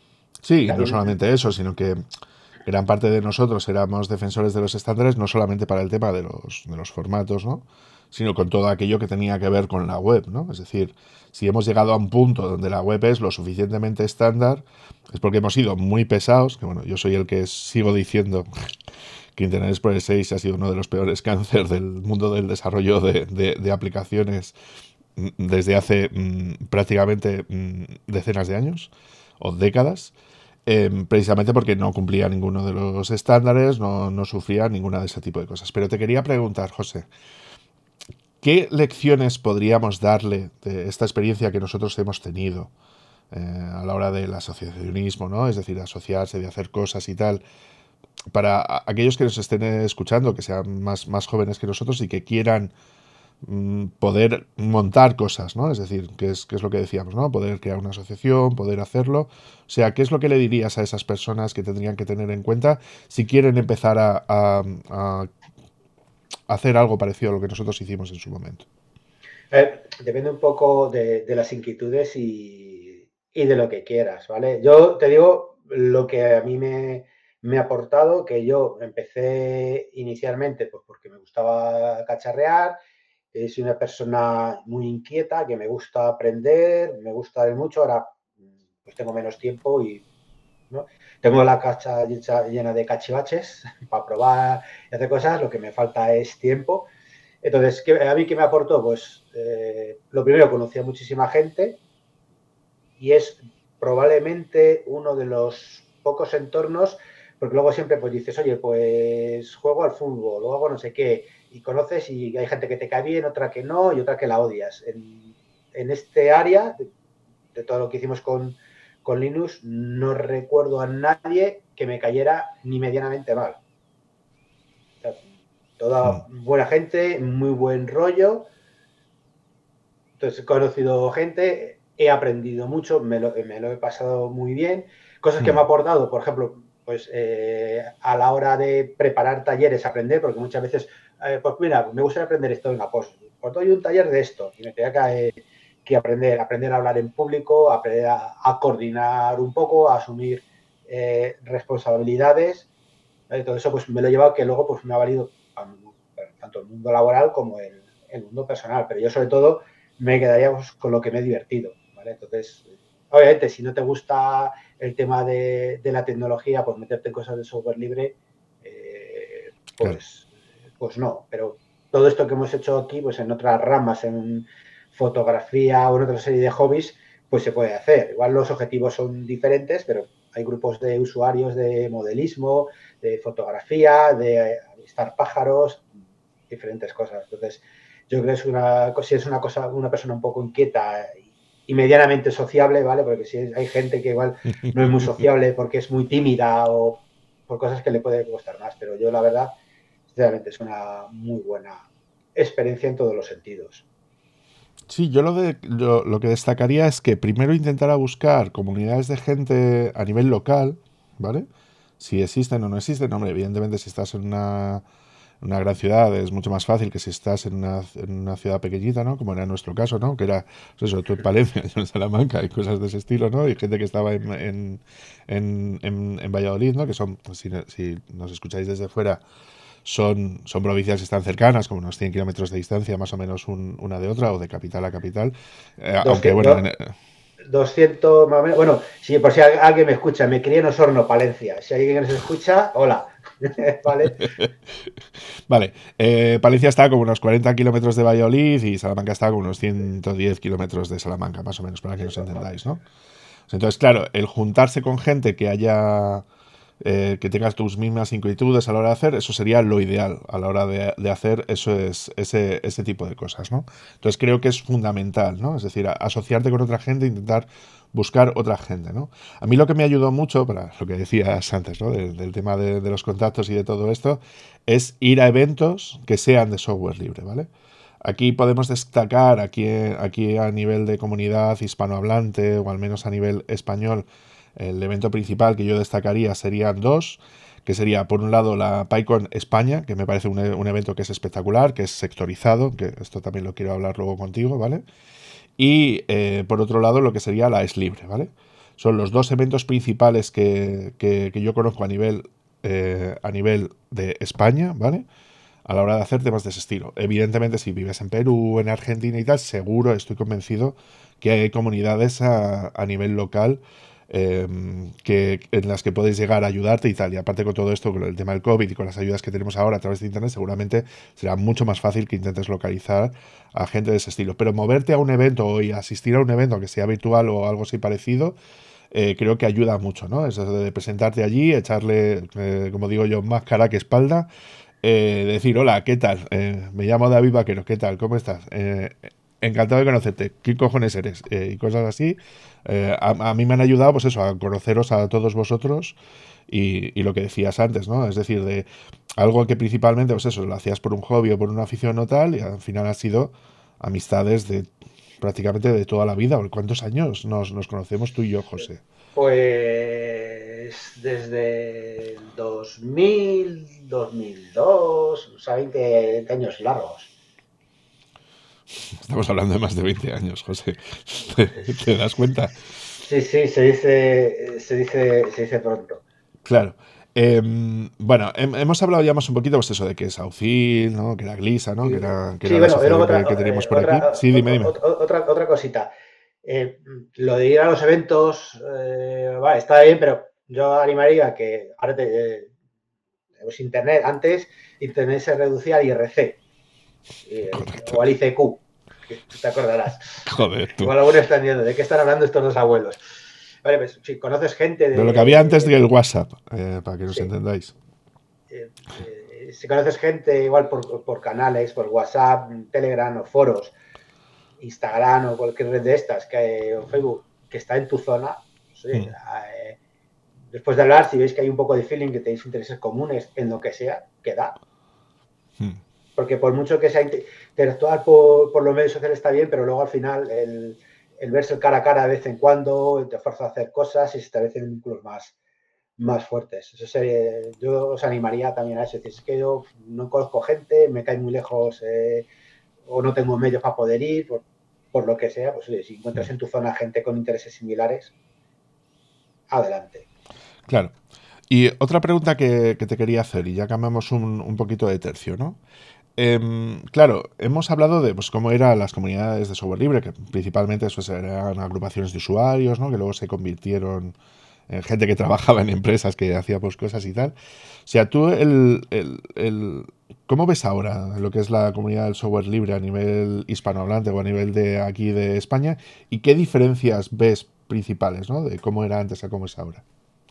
Sí, y no También, solamente eso, sino que gran parte de nosotros éramos defensores de los estándares, no solamente para el tema de los, de los formatos, ¿no? Sino con todo aquello que tenía que ver con la web, ¿no? Es decir, si hemos llegado a un punto donde la web es lo suficientemente estándar, es porque hemos sido muy pesados, que bueno, yo soy el que sigo diciendo que Internet Explorer seis ha sido uno de los peores cánceres del mundo del desarrollo de, de, de aplicaciones desde hace mmm, prácticamente mmm, decenas de años o décadas. Eh, precisamente porque no cumplía ninguno de los estándares, no, no sufría ninguna de ese tipo de cosas. Pero te quería preguntar, José, ¿qué lecciones podríamos darle de esta experiencia que nosotros hemos tenido eh, a la hora del asociacionismo, ¿no? Es decir, asociarse, de hacer cosas y tal, para aquellos que nos estén escuchando, que sean más, más jóvenes que nosotros y que quieran poder montar cosas, ¿no? Es decir, que es, que es lo que decíamos, ¿no? Poder crear una asociación, poder hacerlo. O sea, ¿qué es lo que le dirías a esas personas que tendrían que tener en cuenta si quieren empezar a, a, a hacer algo parecido a lo que nosotros hicimos en su momento? eh, depende un poco de, de las inquietudes y, y, de lo que quieras, ¿vale? Yo te digo lo que a mí me, me ha aportado, que yo empecé inicialmente pues porque me gustaba cacharrear, eh, soy una persona muy inquieta, que me gusta aprender, me gusta de mucho, ahora pues tengo menos tiempo y ¿no? Tengo la cacha llena de cachivaches para probar y hacer cosas, lo que me falta es tiempo. Entonces, ¿qué, ¿a mí qué me aportó? Pues eh, lo primero, conocí a muchísima gente y es probablemente uno de los pocos entornos, porque luego siempre pues dices, oye, pues juego al fútbol o hago no sé qué, y conoces y hay gente que te cae bien, otra que no y otra que la odias. En, en este área, de, de, todo lo que hicimos con, con Linux, no recuerdo a nadie que me cayera ni medianamente mal. O sea, toda buena gente, muy buen rollo. Entonces he conocido gente, he aprendido mucho, me lo, me lo he pasado muy bien. Cosas que me ha aportado, por ejemplo, pues eh, a la hora de preparar talleres, aprender, porque muchas veces, eh, pues mira, me gustaría aprender esto, venga, pues, pues doy un taller de esto y me tenía que, eh, que aprender, aprender a hablar en público, aprender a, a coordinar un poco, a asumir eh, responsabilidades. ¿Vale? Todo eso pues me lo he llevado que luego pues me ha valido tanto el mundo laboral como el, el mundo personal. Pero yo sobre todo me quedaría pues, con lo que me he divertido, ¿vale? Entonces, obviamente, si no te gusta el tema de, de la tecnología, pues meterte en cosas de software libre, eh, Claro. pues, pues no. Pero todo esto que hemos hecho aquí, pues en otras ramas, en fotografía o en otra serie de hobbies, pues se puede hacer. Igual los objetivos son diferentes, pero hay grupos de usuarios de modelismo, de fotografía, de avistar pájaros, diferentes cosas. Entonces, yo creo que es una, si es una cosa, una persona un poco inquieta y medianamente sociable, ¿vale? Porque si hay gente que igual no es muy sociable porque es muy tímida o por cosas que le puede costar más, pero yo la verdad, sinceramente, es una muy buena experiencia en todos los sentidos. Sí, yo lo, de, lo, lo que destacaría es que primero intentara buscar comunidades de gente a nivel local, ¿vale? Si existen o no existen, hombre, evidentemente si estás en una, una gran ciudad es mucho más fácil que si estás en una, en una ciudad pequeñita, ¿no? Como era nuestro caso, ¿no? Que era, pues eso, tú en Palencia, yo en Salamanca y cosas de ese estilo, ¿no? Y gente que estaba en, en, en, en, en Valladolid, ¿no? Que son, si, si nos escucháis desde fuera, son, son provincias que están cercanas, como unos cien kilómetros de distancia más o menos un, una de otra, o de capital a capital. Eh, aunque bueno, en, doscientos más o menos. Bueno, si por si alguien me escucha, me crié en Osorno, Palencia. Si alguien nos escucha, hola. ¿Vale? Vale, eh, Palencia está como unos cuarenta kilómetros de Valladolid y Salamanca está como unos ciento diez kilómetros de Salamanca, más o menos, para que Sí, nos por favor. entendáis, ¿no? Entonces, claro, el juntarse con gente que haya eh, que tengas tus mismas inquietudes a la hora de hacer, eso sería lo ideal a la hora de, de hacer eso es, ese, ese tipo de cosas, ¿no? Entonces creo que es fundamental, ¿no? Es decir, a, asociarte con otra gente, intentar buscar otra gente, ¿no? A mí lo que me ayudó mucho, para lo que decías antes, ¿no? Del, del tema de, de los contactos y de todo esto, es ir a eventos que sean de software libre, ¿vale? Aquí podemos destacar, aquí, aquí a nivel de comunidad hispanohablante o al menos a nivel español, el evento principal que yo destacaría serían dos, que sería por un lado la PyCon España, que me parece un, un evento que es espectacular, que es sectorizado, que esto también lo quiero hablar luego contigo, ¿vale? Y eh, por otro lado lo que sería la Es Libre, ¿vale? Son los dos eventos principales que, que, que yo conozco a nivel, eh, a nivel de España, ¿vale? A la hora de hacer temas de ese estilo. Evidentemente, si vives en Perú, en Argentina y tal, seguro, estoy convencido que hay comunidades a, a nivel local eh, que, en las que podéis llegar a ayudarte y tal. Y aparte con todo esto, con el tema del COVID y con las ayudas que tenemos ahora a través de Internet, seguramente será mucho más fácil que intentes localizar a gente de ese estilo. Pero moverte a un evento y asistir a un evento, que sea virtual o algo así parecido, eh, creo que ayuda mucho, ¿no? Eso de presentarte allí, echarle, eh, como digo yo, más cara que espalda, eh, decir, hola, ¿qué tal? Eh, me llamo David Vaquero, ¿qué tal? ¿Cómo estás? Eh, encantado de conocerte. ¿Qué cojones eres? Eh, y cosas así. Eh, a, a, mí me han ayudado, pues eso, a conoceros a todos vosotros y, y, lo que decías antes, ¿no? Es decir, de algo que principalmente, pues eso, lo hacías por un hobby o por una afición o tal, y al final ha sido amistades de prácticamente de toda la vida. ¿Cuántos años nos, nos conocemos tú y yo, José? Pues desde el dos mil, dos mil dos, saben que años largos. Estamos hablando de más de veinte años, José. ¿Te, te das cuenta? Sí, sí, se dice, se dice, se dice pronto. Claro. Eh, bueno, he, hemos hablado ya más un poquito, pues eso, de que es Auxil, ¿no? Que era Glisa, ¿no? Que era, que Sí, era la bueno, y luego asociación otra, que, que teníamos eh, por aquí. otra, Sí, dime, dime. otra, otra, otra cosita. Eh, lo de ir a los eventos, eh, vale, está bien, pero yo animaría que ahora te, eh, pues internet, antes internet se reducía al I R C eh, Correcto. o al I C Q, que tú te acordarás. Joder, tú. Igual alguno está entendiendo de qué están hablando estos dos abuelos. Vale, pues si conoces gente De lo que había antes de... del WhatsApp, eh, para que nos Sí, entendáis. eh, eh, si conoces gente igual por, por canales, por WhatsApp, Telegram o foros, Instagram o cualquier red de estas, que, o Facebook, que está en tu zona, pues, oye, Mm. eh, después de hablar, si veis que hay un poco de feeling, que tenéis intereses comunes en lo que sea, queda. Mm. Porque por mucho que sea interactuar por, por los medios sociales está bien, pero luego al final el, el verse el cara a cara de vez en cuando te fuerza a hacer cosas y se establecen vínculos más, más fuertes. Eso sería, yo os animaría también a eso. Es decir, es que yo no conozco gente, me cae muy lejos eh, o no tengo medios para poder ir, por, por lo que sea, pues oye, si encuentras Mm. en tu zona gente con intereses similares, adelante. Claro. Y otra pregunta que, que te quería hacer, y ya cambiamos un, un poquito de tercio, ¿no? em, claro, hemos hablado de pues, cómo eran las comunidades de software libre, que principalmente pues, eran agrupaciones de usuarios, ¿no? Que luego se convirtieron en gente que trabajaba en empresas que hacía pues, cosas y tal. O sea, tú, el, el, el- ¿cómo ves ahora lo que es la comunidad del software libre a nivel hispanohablante o a nivel de aquí de España? ¿Y qué diferencias ves principales, ¿no? De cómo era antes a cómo es ahora?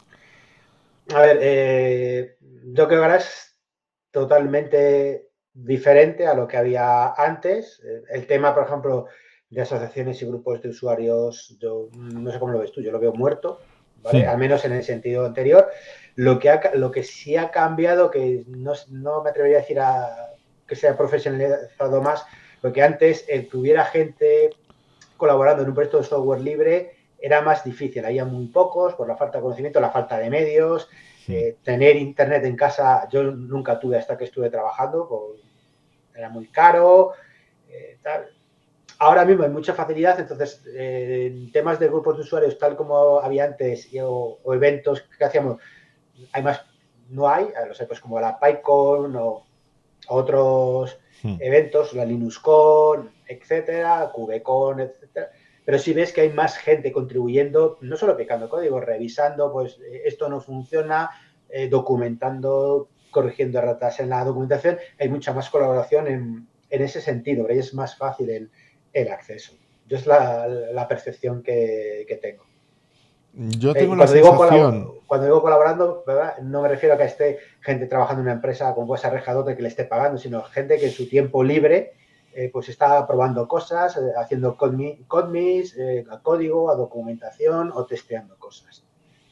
A ver, eh, yo creo que ahora es totalmente diferente a lo que había antes. Eh, El tema, por ejemplo, de asociaciones y grupos de usuarios, yo no sé cómo lo ves tú, yo lo veo muerto, ¿vale? Hmm, Al menos en el sentido anterior. Lo que, ha, lo que sí ha cambiado, que no, no me atrevería a decir a, que sea profesionalizado más, lo que antes eh, tuviera gente colaborando en un proyecto de software libre era más difícil. Había muy pocos por la falta de conocimiento, la falta de medios. hmm. Eh, tener internet en casa, yo nunca tuve hasta que estuve trabajando, pues, era muy caro. Eh, tal. Ahora mismo hay mucha facilidad, entonces eh, en temas de grupos de usuarios, tal como había antes, y, o, o, eventos que hacíamos, hay más, no hay, no sé, pues como la PyCon o otros Hmm. eventos, la LinuxCon, etcétera, KubeCon, etcétera. Pero si ves que hay más gente contribuyendo, no solo picando código, revisando, pues esto no funciona, eh, documentando, corrigiendo erratas en la documentación, hay mucha más colaboración en, en ese sentido, y es más fácil el, el acceso. Yo es la, la percepción que, que tengo. Yo Eh, tengo y la cuando digo, sensación. cuando digo colaborando, ¿verdad? No me refiero a que esté gente trabajando en una empresa con Web Arrejador que le esté pagando, sino gente que en su tiempo libre eh, pues está probando cosas, eh, haciendo codmis, eh, a código, a documentación o testeando cosas.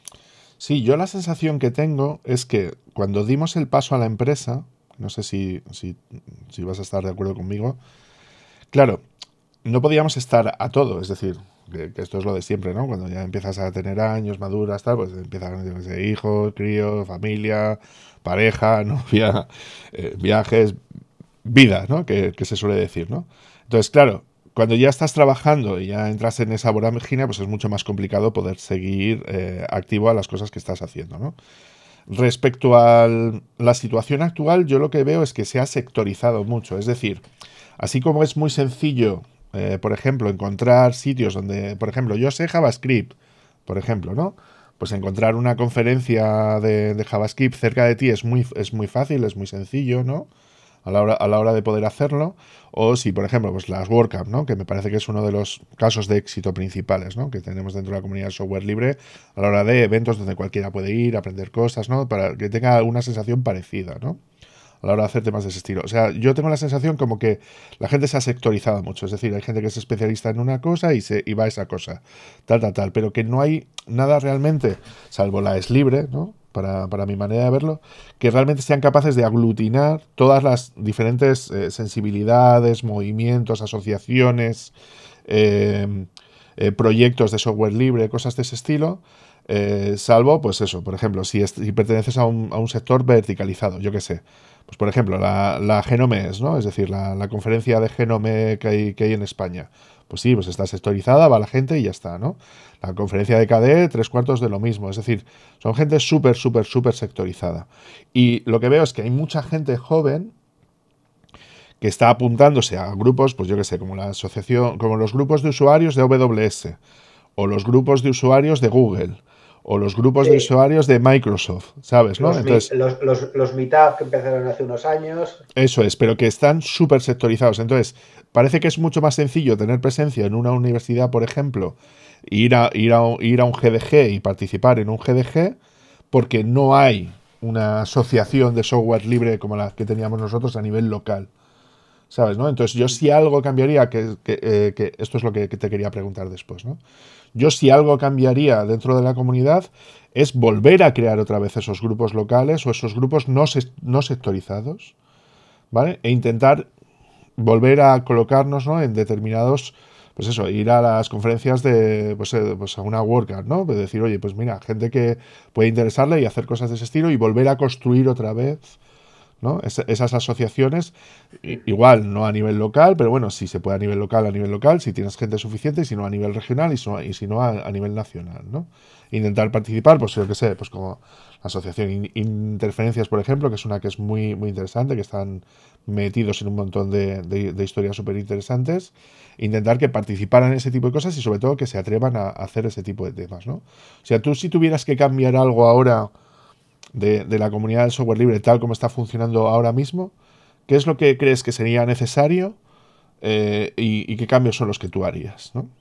Sí, yo la sensación que tengo es que cuando dimos el paso a la empresa, no sé si, si, si vas a estar de acuerdo conmigo, claro, no podíamos estar a todo, es decir, que, que esto es lo de siempre, ¿no? Cuando ya empiezas a tener años, maduras, tal, pues empiezan yo qué sé, hijos, críos, familia, pareja, novia, eh, viajes, vida, ¿no? Que, que se suele decir, ¿no? Entonces, claro, cuando ya estás trabajando y ya entras en esa vorágine, pues es mucho más complicado poder seguir eh, activo a las cosas que estás haciendo, ¿no? Respecto a la situación actual, yo lo que veo es que se ha sectorizado mucho. Es decir, así como es muy sencillo, eh, por ejemplo, encontrar sitios donde, por ejemplo, yo sé JavaScript, por ejemplo, ¿no? Pues encontrar una conferencia de, de JavaScript cerca de ti es muy, es muy fácil, es muy sencillo, ¿no? A la hora, a la hora de poder hacerlo. O si, por ejemplo, pues las WordCamp, ¿no? Que me parece que es uno de los casos de éxito principales, ¿no? Que tenemos dentro de la comunidad de software libre a la hora de eventos donde cualquiera puede ir, aprender cosas, ¿no? Para que tenga una sensación parecida, ¿no? A la hora de hacer temas de ese estilo. O sea, yo tengo la sensación como que la gente se ha sectorizado mucho. Es decir, hay gente que es especialista en una cosa y, se, y va a esa cosa. Tal, tal, tal. Pero que no hay nada realmente, salvo la es libre, ¿no? Para, para mi manera de verlo, que realmente sean capaces de aglutinar todas las diferentes eh, sensibilidades, movimientos, asociaciones, eh, eh, proyectos de software libre, cosas de ese estilo, eh, salvo, pues eso, por ejemplo, si, es, si perteneces a un, a un, sector verticalizado, yo qué sé. Pues por ejemplo, la, la Genomes, ¿no? Es decir, la, la conferencia de Genome que hay, que hay en España. Pues sí, pues está sectorizada, va la gente y ya está, ¿no? La conferencia de K D E, tres cuartos de lo mismo. Es decir, son gente súper, súper, súper sectorizada. Y lo que veo es que hay mucha gente joven que está apuntándose a grupos, pues yo qué sé, como la asociación, como los grupos de usuarios de A W S, o los grupos de usuarios de Google, o los grupos de Sí, usuarios de Microsoft, ¿sabes? ¿No? los, Entonces, los, los, los meetup que empezaron hace unos años. eso es, pero que están súper sectorizados. Entonces, parece que es mucho más sencillo tener presencia en una universidad, por ejemplo, ir a, ir a, ir a un G D G y participar en un G D G, porque no hay una asociación de software libre como la que teníamos nosotros a nivel local. ¿Sabes? ¿No? Entonces, yo si algo cambiaría, que, que, eh, que esto es lo que, que, te quería preguntar después, ¿no? Yo si algo cambiaría dentro de la comunidad es volver a crear otra vez esos grupos locales o esos grupos no, se, no sectorizados, ¿vale? E intentar volver a colocarnos, ¿no? En determinados, pues eso, ir a las conferencias de, pues, eh, pues a una WordCamp, ¿no? De decir, oye, pues mira, gente que puede interesarle y hacer cosas de ese estilo y volver a construir otra vez ¿no? Es, esas asociaciones, igual no a nivel local, pero bueno, si se puede a nivel local, a nivel local, si tienes gente suficiente, y si no a nivel regional y, so, y si no a, a nivel nacional, ¿no? Intentar participar, pues yo que sé, pues como la asociación In Interferencias, por ejemplo, que es una que es muy, muy interesante, que están metidos en un montón de, de, de historias súper interesantes, intentar que participaran en ese tipo de cosas y sobre todo que se atrevan a, a hacer ese tipo de temas, ¿no? O sea, tú si tuvieras que cambiar algo ahora de, de la comunidad del software libre tal como está funcionando ahora mismo, ¿qué es lo que crees que sería necesario eh, y, y qué cambios son los que tú harías, ¿no?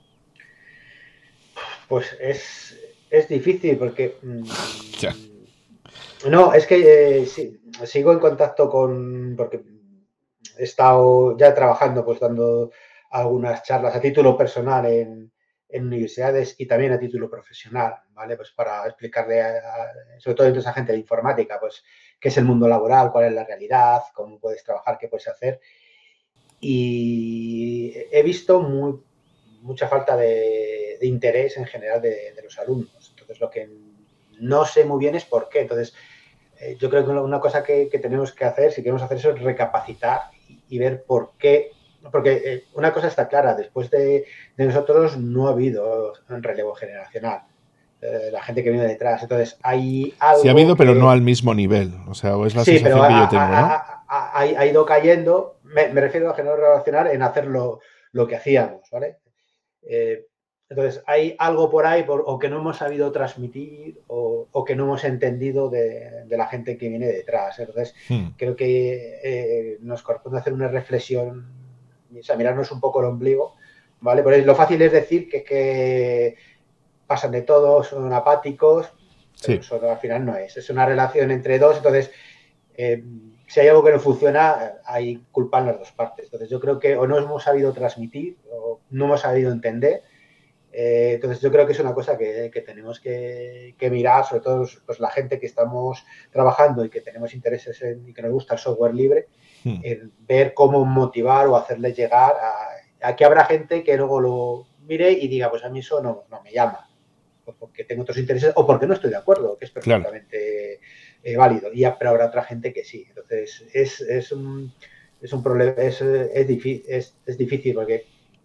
Pues es, es difícil porque... Ya. Mmm, no, es que eh, sí, sigo en contacto con... porque he estado ya trabajando, pues dando algunas charlas a título personal en, en universidades y también a título profesional, ¿vale? Pues para explicarle, a, a, sobre todo a esa gente de informática, pues qué es el mundo laboral, cuál es la realidad, cómo puedes trabajar, qué puedes hacer. Y he visto muy, mucha falta de, de interés en general de, de los alumnos. Entonces, lo que no sé muy bien es por qué. Entonces, eh, yo creo que una cosa que, que, tenemos que hacer, si queremos hacer eso, es recapacitar y, y ver por qué. Porque eh, una cosa está clara, después de, de nosotros no ha habido un relevo generacional. Eh, la gente que viene detrás. Entonces, hay Sí ha algo habido, pero no que... al mismo nivel. O sea, o es la Sí, pero sensación ha, que yo tengo, ha, ¿no? ha, ha, ha ido cayendo. Me, me, refiero a género relacional en hacer lo, lo que hacíamos, ¿vale? Eh, entonces, hay algo por ahí por, o que no hemos sabido transmitir o, o que no hemos entendido de, de, la gente que viene detrás. Entonces, Hmm. creo que eh, nos corresponde hacer una reflexión, o sea, mirarnos un poco el ombligo, ¿vale? Porque lo fácil es decir que, que pasan de todo, son apáticos, pero Sí. eso al final no es. Es una relación entre dos, entonces... Eh, si hay algo que no funciona, hay culpa en las dos partes. Entonces yo creo que o no hemos sabido transmitir o no hemos sabido entender. Eh, entonces yo creo que es una cosa que, que tenemos que, que, mirar, sobre todo pues, la gente que estamos trabajando y que tenemos intereses en, y que nos gusta el software libre, Hmm. en ver cómo motivar o hacerles llegar a, a que habrá gente que luego lo mire y diga, pues a mí eso no, no me llama, pues porque tengo otros intereses o porque no estoy de acuerdo, que es perfectamente... Claro. Eh, válido, y, pero habrá otra gente que sí. Entonces, es, es un, es un problema, es, es, difícil, es, es difícil porque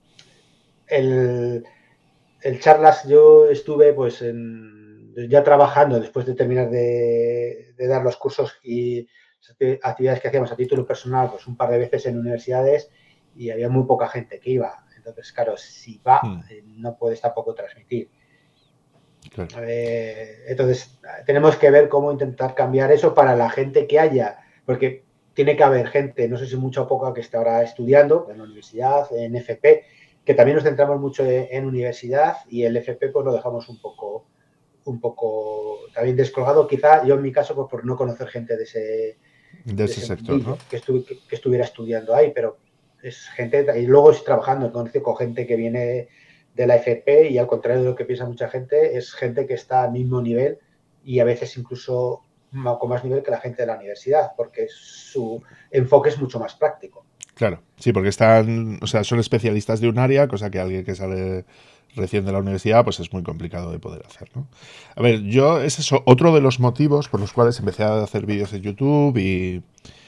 el, el charlas, yo estuve pues en, ya trabajando después de terminar de, de dar los cursos y actividades que hacíamos a título personal, pues un par de veces en universidades y había muy poca gente que iba. Entonces, claro, si va, hmm. no puedes tampoco transmitir. Claro. Eh, entonces, tenemos que ver cómo intentar cambiar eso para la gente que haya, porque tiene que haber gente, no sé si mucha o poca, que está ahora estudiando en la universidad, en F P, que también nos centramos mucho en, en universidad y el F P pues lo dejamos un poco, un poco también descolgado, quizá yo en mi caso pues por no conocer gente de ese, de de ese, ese sector, mundillo, ¿no? que, estuve, que, que estuviera estudiando ahí, pero es gente, y luego estoy trabajando, conozco con gente que viene de la F P y al contrario de lo que piensa mucha gente, es gente que está al mismo nivel y a veces incluso con más nivel que la gente de la universidad, porque su enfoque es mucho más práctico. Claro, sí, porque están, o sea, son especialistas de un área, cosa que alguien que sale recién de la universidad, pues es muy complicado de poder hacer, ¿no? A ver, yo, ese es otro de los motivos por los cuales empecé a hacer vídeos en YouTube y,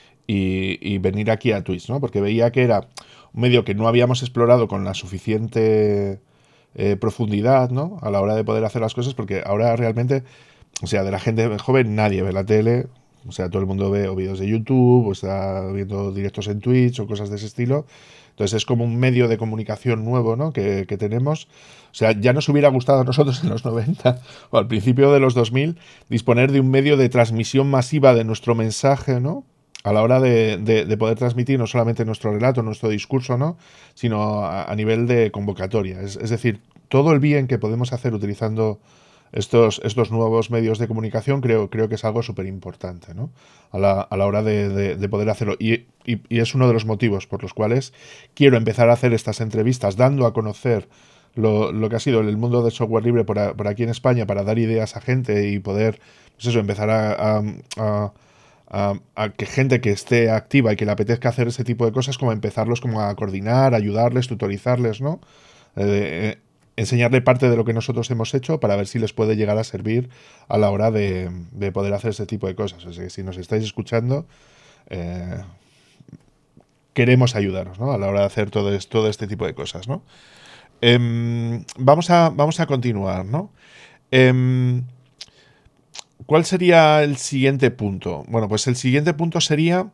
y, y venir aquí a Twitch, ¿no? Porque veía que era un medio que no habíamos explorado con la suficiente eh, profundidad, ¿no? A la hora de poder hacer las cosas, porque ahora realmente, o sea, de la gente joven nadie ve la tele, o sea, todo el mundo ve o vídeos de YouTube, o está viendo directos en Twitch o cosas de ese estilo. Entonces es como un medio de comunicación nuevo, ¿no? que, que tenemos. O sea, ya nos hubiera gustado a nosotros en los noventa o al principio de los dos mil disponer de un medio de transmisión masiva de nuestro mensaje, ¿no? A la hora de, de, de poder transmitir no solamente nuestro relato, nuestro discurso, ¿no? Sino a, a nivel de convocatoria. Es, es decir, todo el bien que podemos hacer utilizando estos, estos nuevos medios de comunicación creo, creo que es algo súper importante, ¿no? A la, a la hora de, de, de poder hacerlo. Y, y, y es uno de los motivos por los cuales quiero empezar a hacer estas entrevistas, dando a conocer lo, lo que ha sido el mundo del software libre por, a, por aquí en España, para dar ideas a gente y poder, pues eso, empezar a, a, a A, a que gente que esté activa y que le apetezca hacer ese tipo de cosas, como empezarlos como a coordinar, ayudarles, tutorizarles, ¿no? Eh, eh, enseñarle parte de lo que nosotros hemos hecho para ver si les puede llegar a servir a la hora de, de poder hacer ese tipo de cosas. O sea, que si nos estáis escuchando, eh, queremos ayudaros, ¿no? A la hora de hacer todo, es, todo este tipo de cosas, ¿no? Eh, vamos, a, vamos a continuar, ¿no? Eh, ¿Cuál sería el siguiente punto? Bueno, pues el siguiente punto sería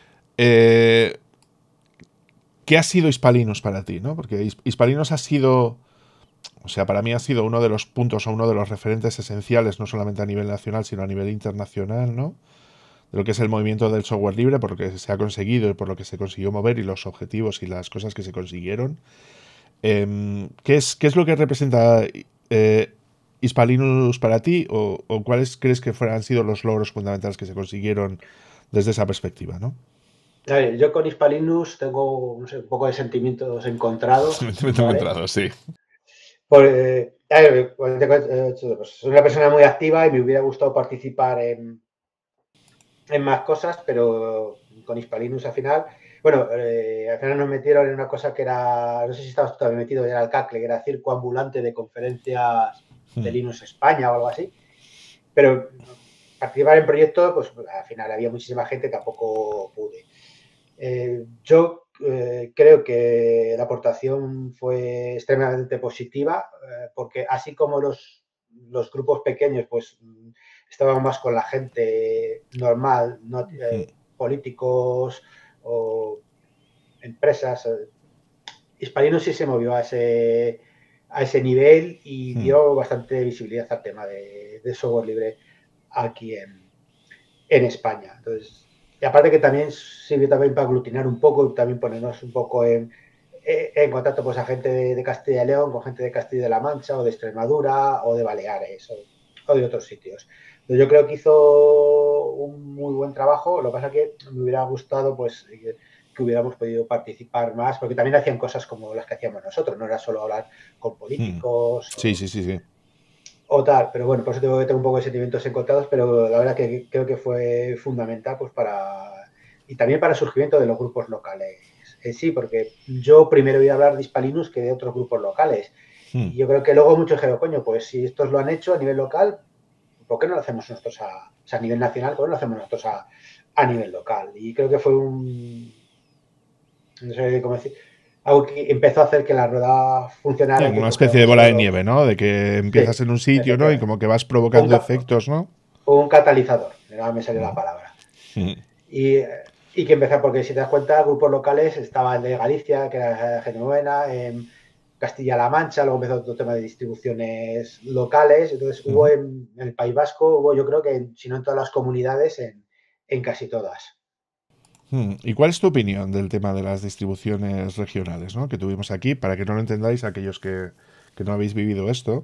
eh, ¿qué ha sido Hispalinos para ti, ¿no? Porque Hispalinos ha sido, o sea, para mí ha sido uno de los puntos o uno de los referentes esenciales, no solamente a nivel nacional, sino a nivel internacional, ¿no? De lo que es el movimiento del software libre, por lo que se ha conseguido y por lo que se consiguió mover y los objetivos y las cosas que se consiguieron. Eh, ¿qué, es, ¿Qué es lo que representa eh, Hispalinus para ti o, o cuáles crees que fueran, han sido los logros fundamentales que se consiguieron desde esa perspectiva, ¿no? A ver, yo con Hispalinus tengo, no sé, un poco de sentimientos encontrados, Sentimiento ¿vale? encontrado, sí. Por, eh, a ver, pues, pues, soy una persona muy activa y me hubiera gustado participar en, en más cosas, pero con Hispalinus al final, bueno, eh, al final nos metieron en una cosa que era, no sé si estabas tú también metido, era el CACLE, que era circo ambulante de conferencias de Hmm. Linux España o algo así, pero participar en proyectos, pues al final había muchísima gente, tampoco pude. Eh, yo eh, creo que la aportación fue extremadamente positiva, eh, porque así como los, los grupos pequeños, pues estaban más con la gente normal, no, Hmm. eh, políticos o empresas. Eh, Hispalinus sí se movió a ese, a ese nivel y Hmm. dio bastante visibilidad al tema de, de software libre aquí en, en España. Entonces, y aparte que también sirvió también para aglutinar un poco y también ponernos un poco en, en contacto pues a gente de, de Castilla y León con gente de Castilla y La Mancha o de Extremadura o de Baleares o, o de otros sitios. Entonces, yo creo que hizo un muy buen trabajo. Lo que pasa es que me hubiera gustado pues que, que hubiéramos podido participar más, porque también hacían cosas como las que hacíamos nosotros, no era solo hablar con Hmm. políticos Sí, o, sí, sí, sí. o tal, pero bueno, por eso tengo que tener un poco de sentimientos encontrados, pero la verdad que creo que fue fundamental pues para, y también para el surgimiento de los grupos locales en sí, porque yo primero voy a hablar de Hispalinus que de otros grupos locales, Hmm. y yo creo que luego muchos dijeron, coño, pues si estos lo han hecho a nivel local, ¿por qué no lo hacemos nosotros a, o sea, a nivel nacional, por qué no lo hacemos nosotros a, a nivel local? Y creo que fue un, no sé cómo decir, algo que empezó a hacer que la rueda Sí, funcionara y como que una especie de cogiéramos bola de todos. nieve, ¿no? De que Sí, empiezas en un sitio, ¿no? Y efectivamente. como que vas Un, provocando efectos, ¿no? un catalizador, no me salió la Hmm. palabra. Hmm. Y, y que empezar, porque si te das cuenta, grupos locales, estaba el de Galicia, que era gente buena, en Castilla-La Mancha, luego empezó otro tema de distribuciones locales, entonces hubo Hmm. en, en el País Vasco, hubo yo creo que, en, si no en todas las comunidades, en, en casi todas. Hmm. ¿Y cuál es tu opinión del tema de las distribuciones regionales, ¿no? Que tuvimos aquí? Para que no lo entendáis, aquellos que, que no habéis vivido esto,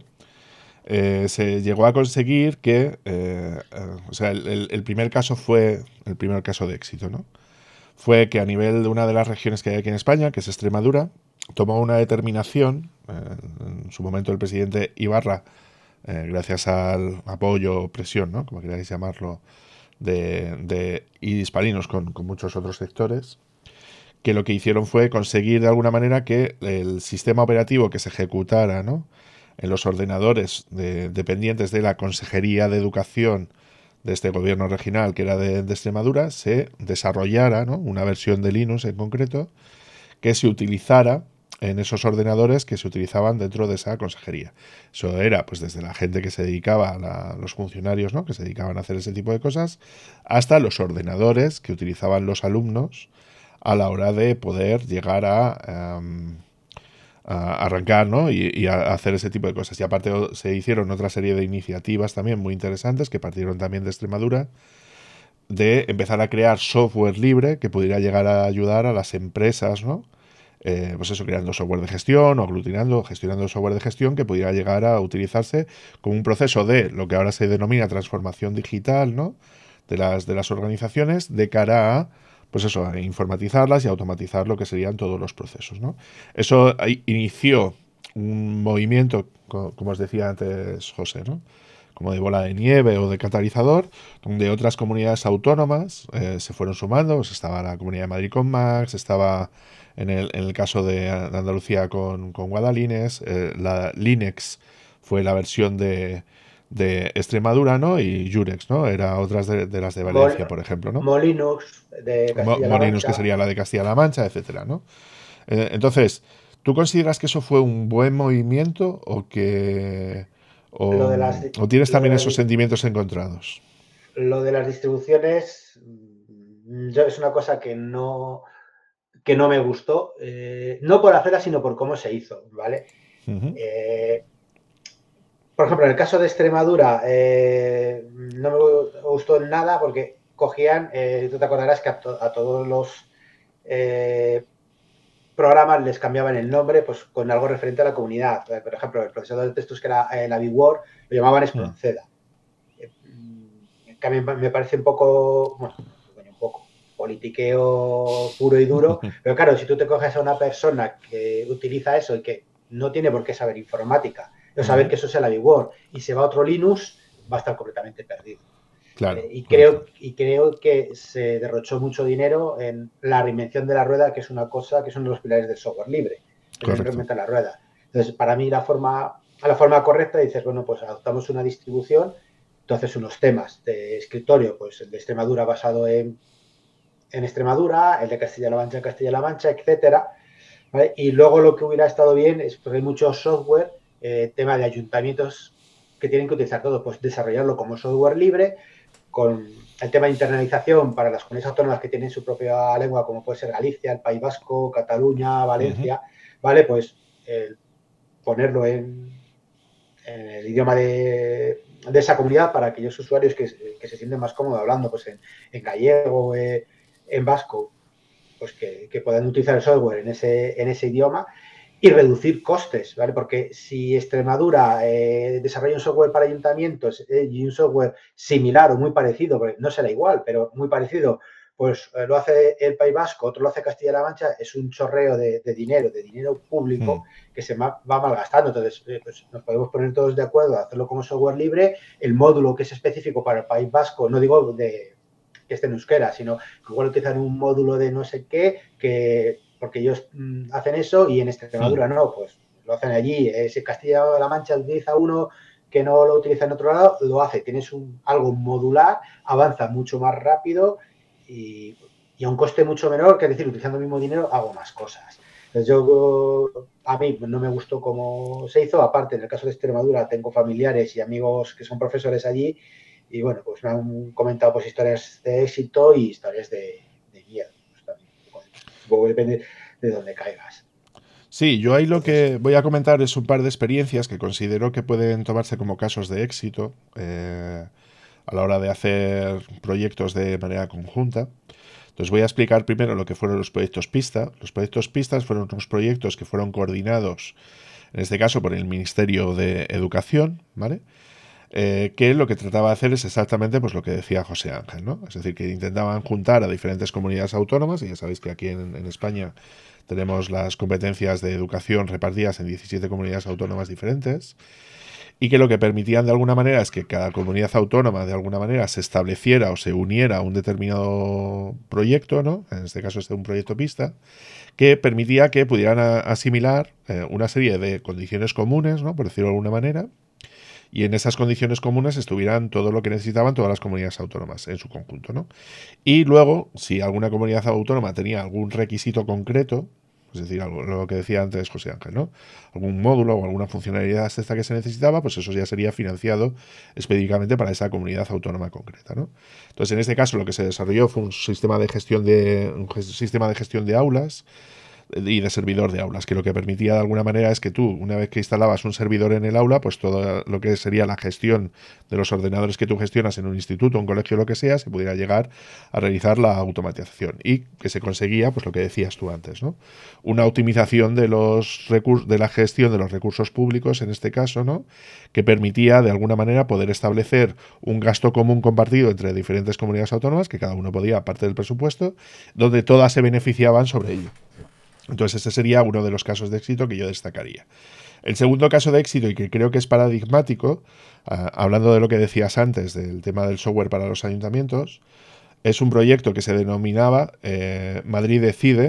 eh, se llegó a conseguir que, eh, eh, o sea, el, el- el primer caso fue el primer caso de éxito, ¿no? Fue que a nivel de una de las regiones que hay aquí en España, que es Extremadura, tomó una determinación, eh, en su momento el presidente Ibarra, eh, gracias al apoyo, presión, ¿no? Como queráis llamarlo, de, de hispaninos con, con muchos otros sectores, que lo que hicieron fue conseguir de alguna manera que el sistema operativo que se ejecutara, ¿no? En los ordenadores de, dependientes de la Consejería de Educación de este gobierno regional que era de, de Extremadura, se desarrollara, ¿no? Una versión de Linux en concreto que se utilizara en esos ordenadores que se utilizaban dentro de esa consejería. Eso era pues desde la gente que se dedicaba, a la, los funcionarios, ¿no? Que se dedicaban a hacer ese tipo de cosas, hasta los ordenadores que utilizaban los alumnos a la hora de poder llegar a, um, a arrancar, ¿no? Y, y a hacer ese tipo de cosas. Y aparte se hicieron otra serie de iniciativas también muy interesantes que partieron también de Extremadura, de empezar a crear software libre que pudiera llegar a ayudar a las empresas, ¿no? Eh, pues eso, creando software de gestión o aglutinando, gestionando software de gestión que pudiera llegar a utilizarse como un proceso de lo que ahora se denomina transformación digital, ¿no? De las, de las organizaciones de cara a, pues eso, a informatizarlas y automatizar lo que serían todos los procesos, ¿no? Eso inició un movimiento, como os decía antes José, ¿no? Como de bola de nieve o de catalizador, donde otras comunidades autónomas eh, se fueron sumando. Pues estaba la Comunidad de Madrid con Max, estaba en el, en el caso de Andalucía con, con Guadalines, eh, la Linux fue la versión de, de Extremadura, ¿no? Y Jurex, ¿no? Era otras de, de las de Valencia, Mol, por ejemplo, ¿no? Molinux de Mo- Castilla-La Molinos, que Mancha. sería la de Castilla-La Mancha, etcétera, ¿no? Eh, entonces, ¿tú consideras que eso fue un buen movimiento o que o, Lo de las, o tienes lo de también las, esos sentimientos encontrados? lo de las distribuciones mm, yo, es una cosa que no, que no me gustó, eh, no por hacerla, sino por cómo se hizo, ¿vale? Ujú, Eh, por ejemplo, en el caso de Extremadura, eh, no me gustó nada porque cogían, eh, tú te acordarás que a, to a todos los eh, programas les cambiaban el nombre pues con algo referente a la comunidad. Por ejemplo, el procesador de textos que era eh, la B-Word lo llamaban mm, Espronceda. Eh, que a mí me parece un poco, bueno, un poco politiqueo puro y duro, pero claro, si tú te coges a una persona que utiliza eso y que no tiene por qué saber informática, no saber ujú. que eso sea la B-Word y se va a otro Linux, va a estar completamente perdido. Claro, Eh, y, creo, correcto. y creo que se derrochó mucho dinero en la reinvención de la rueda, que es una cosa que son los pilares del software libre, en Correcto. reinventar la rueda. Entonces, para mí la forma, la forma correcta dices, bueno, pues adoptamos una distribución, entonces unos temas de escritorio, pues el de Extremadura basado en, en Extremadura, el de Castilla-La Mancha en Castilla-La Mancha, etcétera. ¿Vale? Y luego lo que hubiera estado bien es, porque hay mucho software, eh, tema de ayuntamientos que tienen que utilizar todo, pues desarrollarlo como software libre, con el tema de internalización para las comunidades autónomas que tienen su propia lengua, como puede ser Galicia, el País Vasco, Cataluña, Ujú, Valencia, ¿vale? Pues eh, ponerlo en, en, el idioma de, de, esa comunidad para aquellos usuarios que, que se sienten más cómodos hablando, pues en, en gallego, eh, en vasco, pues que, que, puedan utilizar el software en ese, en ese idioma y reducir costes, ¿vale? Porque si Extremadura eh, desarrolla un software para ayuntamientos eh, y un software similar o muy parecido, porque no será igual, pero muy parecido, pues eh, lo hace el País Vasco, otro lo hace Castilla-La Mancha, es un chorreo de, de dinero, de dinero público mm. que se va, va malgastando. Entonces, eh, pues nos podemos poner todos de acuerdo a hacerlo como software libre, el módulo que es específico para el País Vasco, no digo de que esté en euskera, sino que igual utilizan un módulo de no sé qué, que porque ellos mmm, hacen eso y en Mm. Extremadura no, pues lo hacen allí. Eh, si Castilla-La Mancha utiliza uno que no lo utiliza en otro lado, lo hace. Tienes un, algo modular, avanza mucho más rápido y, y a un coste mucho menor, que es decir, utilizando el mismo dinero hago más cosas. Entonces yo, a mí no me gustó cómo se hizo, aparte en el caso de Extremadura tengo familiares y amigos que son profesores allí y bueno, pues me han comentado pues historias de éxito y historias de, de miedo. Pues también, supongo que depende de dónde caigas. Sí, yo ahí lo Entonces, que voy a comentar es un par de experiencias que considero que pueden tomarse como casos de éxito eh, a la hora de hacer proyectos de manera conjunta. Entonces voy a explicar primero lo que fueron los proyectos PISTA. Los proyectos PISTAS fueron unos proyectos que fueron coordinados, en este caso por el Ministerio de Educación, ¿vale? Eh, que lo que trataba de hacer es exactamente pues lo que decía José Ángel, ¿no? Es decir, que intentaban juntar a diferentes comunidades autónomas, y ya sabéis que aquí en, en España tenemos las competencias de educación repartidas en diecisiete comunidades autónomas diferentes, y que lo que permitían de alguna manera es que cada comunidad autónoma de alguna manera se estableciera o se uniera a un determinado proyecto, ¿no? En este caso es un proyecto PISTA, que permitía que pudieran a, asimilar eh, una serie de condiciones comunes, ¿no? Por decirlo de alguna manera, y en esas condiciones comunes estuvieran todo lo que necesitaban todas las comunidades autónomas en su conjunto, ¿no? Y luego, si alguna comunidad autónoma tenía algún requisito concreto, es decir, algo, lo que decía antes José Ángel, ¿no? Algún módulo o alguna funcionalidad esta que se necesitaba, pues eso ya sería financiado específicamente para esa comunidad autónoma concreta, ¿no? Entonces, en este caso, lo que se desarrolló fue un sistema de gestión de un sistema de gestión de aulas y de servidor de aulas, que lo que permitía de alguna manera es que tú, una vez que instalabas un servidor en el aula, pues todo lo que sería la gestión de los ordenadores que tú gestionas en un instituto, un colegio, lo que sea, se pudiera llegar a realizar la automatización y que se conseguía, pues lo que decías tú antes, ¿no? Una optimización de los recursos, de la gestión de los recursos públicos, en este caso, ¿no? Que permitía de alguna manera poder establecer un gasto común compartido entre diferentes comunidades autónomas, que cada uno podía, aparte del presupuesto, donde todas se beneficiaban sobre ello. Entonces, ese sería uno de los casos de éxito que yo destacaría. El segundo caso de éxito, y que creo que es paradigmático, uh, hablando de lo que decías antes, del tema del software para los ayuntamientos, es un proyecto que se denominaba eh, Madrid Decide,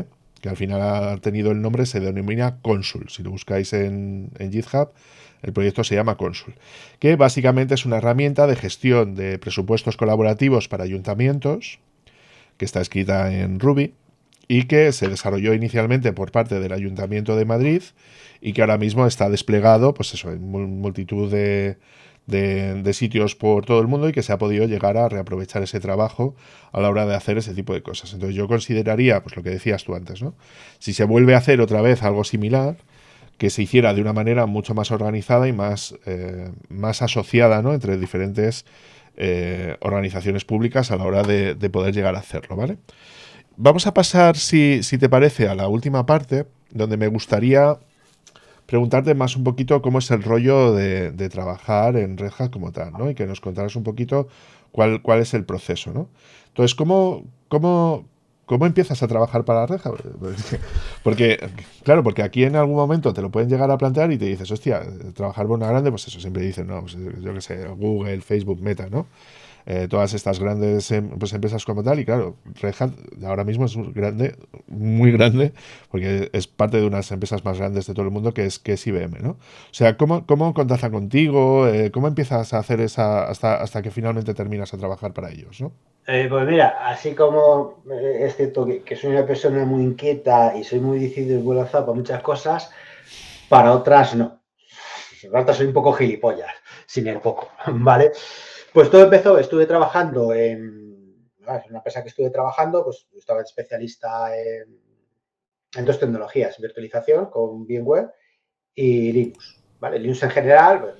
que al final ha tenido el nombre, se denomina Consul. Si lo buscáis en, en GitHub, el proyecto se llama Consul, que básicamente es una herramienta de gestión de presupuestos colaborativos para ayuntamientos, que está escrita en Ruby y que se desarrolló inicialmente por parte del Ayuntamiento de Madrid y que ahora mismo está desplegado, pues eso, en multitud de, de, de sitios por todo el mundo y que se ha podido llegar a reaprovechar ese trabajo a la hora de hacer ese tipo de cosas. Entonces yo consideraría, pues lo que decías tú antes, ¿no? Si se vuelve a hacer otra vez algo similar, que se hiciera de una manera mucho más organizada y más, eh, más asociada, ¿no?, entre diferentes eh, organizaciones públicas a la hora de, de poder llegar a hacerlo, ¿vale? Vamos a pasar, si, si te parece, a la última parte, donde me gustaría preguntarte más un poquito cómo es el rollo de, de trabajar en Red Hat como tal, ¿no? Y que nos contaras un poquito cuál, cuál es el proceso, ¿no? Entonces, ¿cómo, cómo, cómo empiezas a trabajar para Red Hat? Porque, claro, porque aquí en algún momento te lo pueden llegar a plantear y te dices, hostia, trabajar por una grande, pues eso, siempre dicen, no, pues yo qué sé, Google, Facebook, Meta, ¿no? Eh, todas estas grandes em, pues, empresas como tal, y claro, Red Hat ahora mismo es grande, muy grande, porque es parte de unas empresas más grandes de todo el mundo, que es, que es I B M, ¿no? O sea, ¿cómo, cómo contactan contigo? Eh, ¿Cómo empiezas a hacer esa, hasta, hasta que finalmente terminas a trabajar para ellos, ¿no? Eh, pues mira, así como eh, es cierto que, que soy una persona muy inquieta y soy muy decidido y muy lanzado para muchas cosas, para otras no. Para otras soy un poco gilipollas, sin el poco, ¿vale? Pues todo empezó, estuve trabajando en, en una empresa que estuve trabajando, pues yo estaba especialista en, en dos tecnologías, virtualización con VMware y Linux, ¿vale? Linux en general,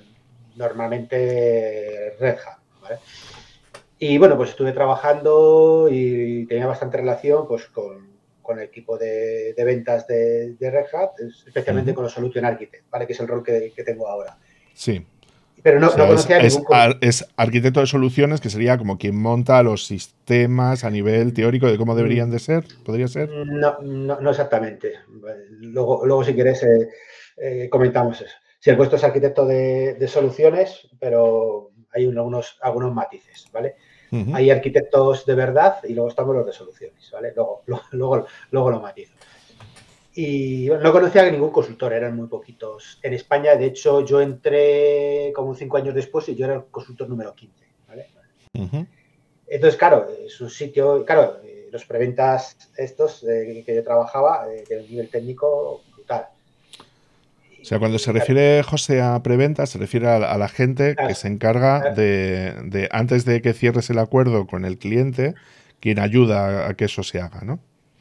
normalmente Red Hat, ¿vale? Y bueno, pues estuve trabajando y tenía bastante relación pues con, con el equipo de, de ventas de, de Red Hat, especialmente uh-huh. con los Solution Architect, ¿vale? Que es el rol que, que tengo ahora. Sí. Pero no, o sea, no conocía es, ningún... Es, es arquitecto de soluciones, que sería como quien monta los sistemas a nivel teórico de cómo deberían de ser, ¿podría ser? No, no, no exactamente. Luego, luego si quieres, eh, eh, comentamos eso. Si el puesto es arquitecto de, de soluciones, pero hay unos, algunos matices, ¿vale? Uh-huh. Hay arquitectos de verdad y luego estamos los de soluciones, ¿vale? Luego, luego, luego, luego lo matizo. Y bueno, no conocía a ningún consultor, eran muy poquitos. En España, de hecho, yo entré como cinco años después y yo era el consultor número quince, ¿vale? Uh-huh. Entonces, claro, es un sitio, claro, los preventas estos eh, que yo trabajaba, eh, de un nivel técnico brutal. O sea, cuando se refiere, José, a preventa, se refiere a, a la gente que se encarga de, de, antes de que cierres el acuerdo con el cliente, quien ayuda a, a que eso se haga, ¿no?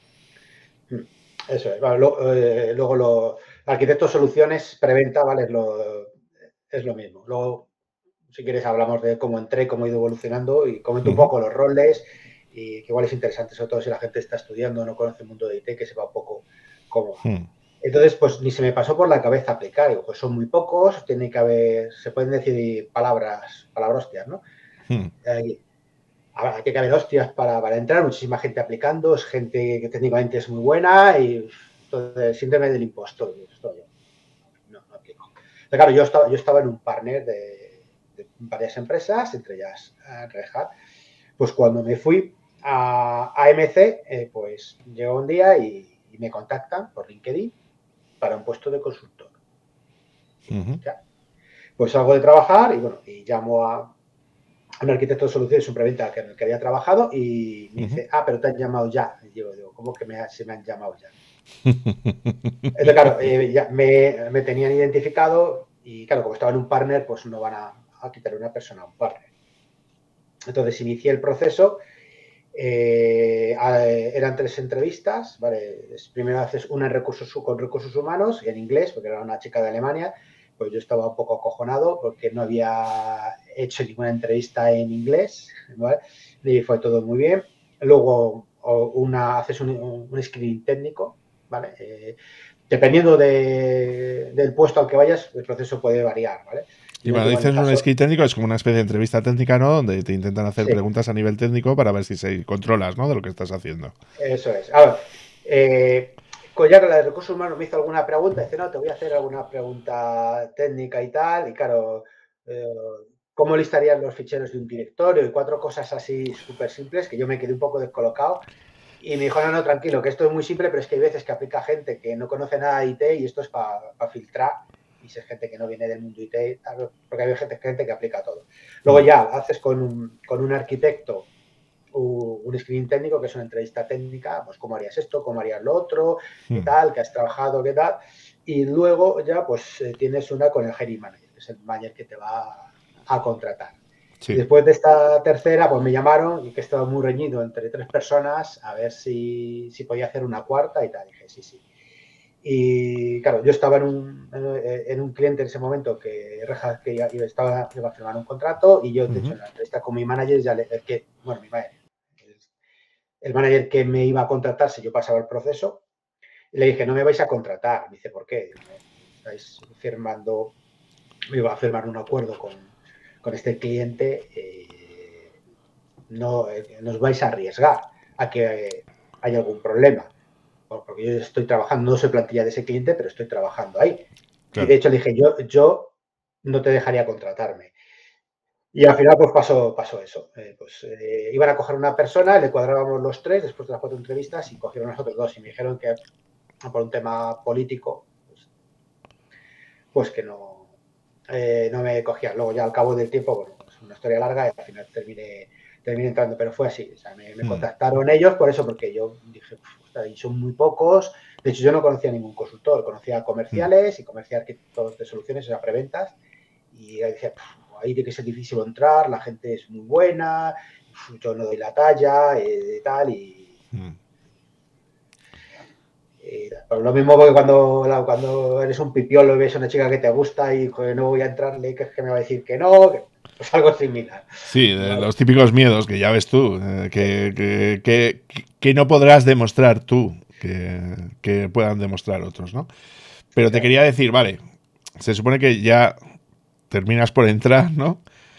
Eso es. Bueno, lo, eh, luego, lo, arquitectos soluciones, preventa, ¿vale? Es lo, es lo mismo. Luego, si quieres, hablamos de cómo entré, cómo he ido evolucionando y comento uh-huh. un poco los roles y que igual es interesante, sobre todo si la gente está estudiando, no conoce el mundo de I T, que sepa un poco cómo. Uh-huh. Entonces, pues ni se me pasó por la cabeza aplicar. Digo, pues son muy pocos, tiene que haber, se pueden decir palabras, palabrostias, ¿no? Uh-huh. Eh, hay que haber hostias para, para entrar, muchísima gente aplicando, es gente que técnicamente es muy buena y entonces, síndrome del impostor. Esto yo no, no aplico. Pero claro, yo estaba, yo estaba en un partner de, de varias empresas, entre ellas uh, Red Hat. Pues cuando me fui a, a M C, eh, pues llegó un día y, y me contactan por LinkedIn para un puesto de consultor. Uh-huh. Ya. Pues salgo de trabajar y bueno, y llamo a un arquitecto de soluciones, un preventa que, que había trabajado y me uh-huh. dice, ah, pero te han llamado ya. Y yo digo, ¿cómo que me ha, se me han llamado ya? Entonces, claro, eh, ya me, me tenían identificado y claro, como estaba en un partner, pues no van a, a quitar a una persona a un partner. Entonces inicié el proceso, eh, eran tres entrevistas, ¿vale? Primero haces una en recursos, con recursos humanos y en inglés, porque era una chica de Alemania. Pues yo estaba un poco acojonado porque no había hecho ninguna entrevista en inglés, ¿vale? Y fue todo muy bien. Luego una, haces un, un screening técnico, ¿vale? Eh, dependiendo de, del puesto al que vayas, el proceso puede variar, ¿vale? Y cuando dices caso, un screening técnico es como una especie de entrevista técnica, ¿no? Donde te intentan hacer sí. preguntas a nivel técnico para ver si se controlas, ¿no? De lo que estás haciendo. Eso es. A ver, eh, ya que la de recursos humanos me hizo alguna pregunta, dice, no, te voy a hacer alguna pregunta técnica y tal, y claro, eh, ¿cómo listarían los ficheros de un directorio? Y cuatro cosas así súper simples que yo me quedé un poco descolocado y me dijo, no, no, tranquilo, que esto es muy simple, pero es que hay veces que aplica gente que no conoce nada de I T y esto es para pa filtrar. Y si es gente que no viene del mundo I T, porque hay gente, gente que aplica todo. Luego ya haces con un, con un arquitecto un screening técnico, que es una entrevista técnica, pues cómo harías esto, cómo harías lo otro, qué tal, qué has trabajado, qué tal. Y luego ya pues eh, tienes una con el hiring manager, que es el manager que te va a, a contratar. Sí. Y después de esta tercera, pues me llamaron y que estaba muy reñido entre tres personas a ver si, si podía hacer una cuarta y tal. Dije, sí, sí. Y claro, yo estaba en un, en un cliente en ese momento que, que iba, estaba, iba a firmar un contrato y yo, de uh-huh. hecho, en la entrevista con mi manager, ya le, el que, bueno, mi manager, el, el manager que me iba a contratar si yo pasaba el proceso, le dije, no me vais a contratar. Me dice, ¿por qué? Estáis firmando, me iba a firmar un acuerdo con, con este cliente, eh, no eh, nos vais a arriesgar a que eh, haya algún problema. Porque yo estoy trabajando, no soy plantilla de ese cliente, pero estoy trabajando ahí. Claro. Y de hecho le dije, yo, yo no te dejaría contratarme. Y al final pues pasó, pasó eso. Eh, pues eh, iban a coger una persona, le cuadrábamos los tres después de las cuatro entrevistas y cogieron a nosotros dos y me dijeron que por un tema político, pues, pues que no, eh, no me cogían. Luego ya al cabo del tiempo, bueno, es una historia larga y al final terminé, terminé entrando, pero fue así. O sea, me, me contactaron ellos por eso, porque yo dije, y son muy pocos. De hecho, yo no conocía a ningún consultor, conocía a comerciales y conocía arquitectos de soluciones, o sea, preventas, y decía, ahí tiene que ser difícil entrar, la gente es muy buena, yo no doy la talla, eh, tal, y... Mm. y pero lo mismo que cuando, cuando eres un pipiolo y ves a una chica que te gusta y joder, no voy a entrarle, que es que me va a decir que no, que, pues algo similar. Sí, ¿vale? Los típicos miedos que ya ves tú, eh, que, que, que, que no podrás demostrar tú, que, que puedan demostrar otros, ¿no? Pero te quería decir, vale, se supone que ya terminas por entrar, ¿no?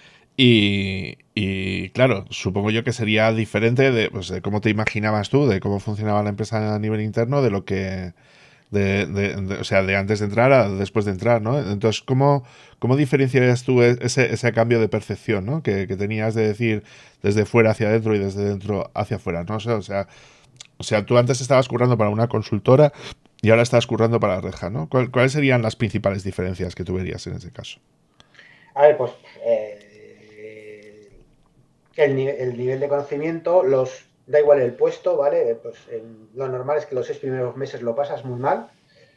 Y, y claro, supongo yo que sería diferente de, pues, de cómo te imaginabas tú, de cómo funcionaba la empresa a nivel interno, de lo que... De, de, de, o sea, de antes de entrar a después de entrar, ¿no? Entonces, ¿cómo, cómo diferenciarías tú ese, ese cambio de percepción, ¿no? Que, que tenías de decir desde fuera hacia adentro y desde dentro hacia afuera, ¿no? O sea, o sea, o sea, tú antes estabas currando para una consultora y ahora estás currando para Red Hat, ¿no? ¿Cuál, ¿Cuáles serían las principales diferencias que tú verías en ese caso? A ver, pues eh, el, el nivel de conocimiento, los da igual el puesto, ¿vale? Pues en, lo normal es que los seis primeros meses lo pasas muy mal,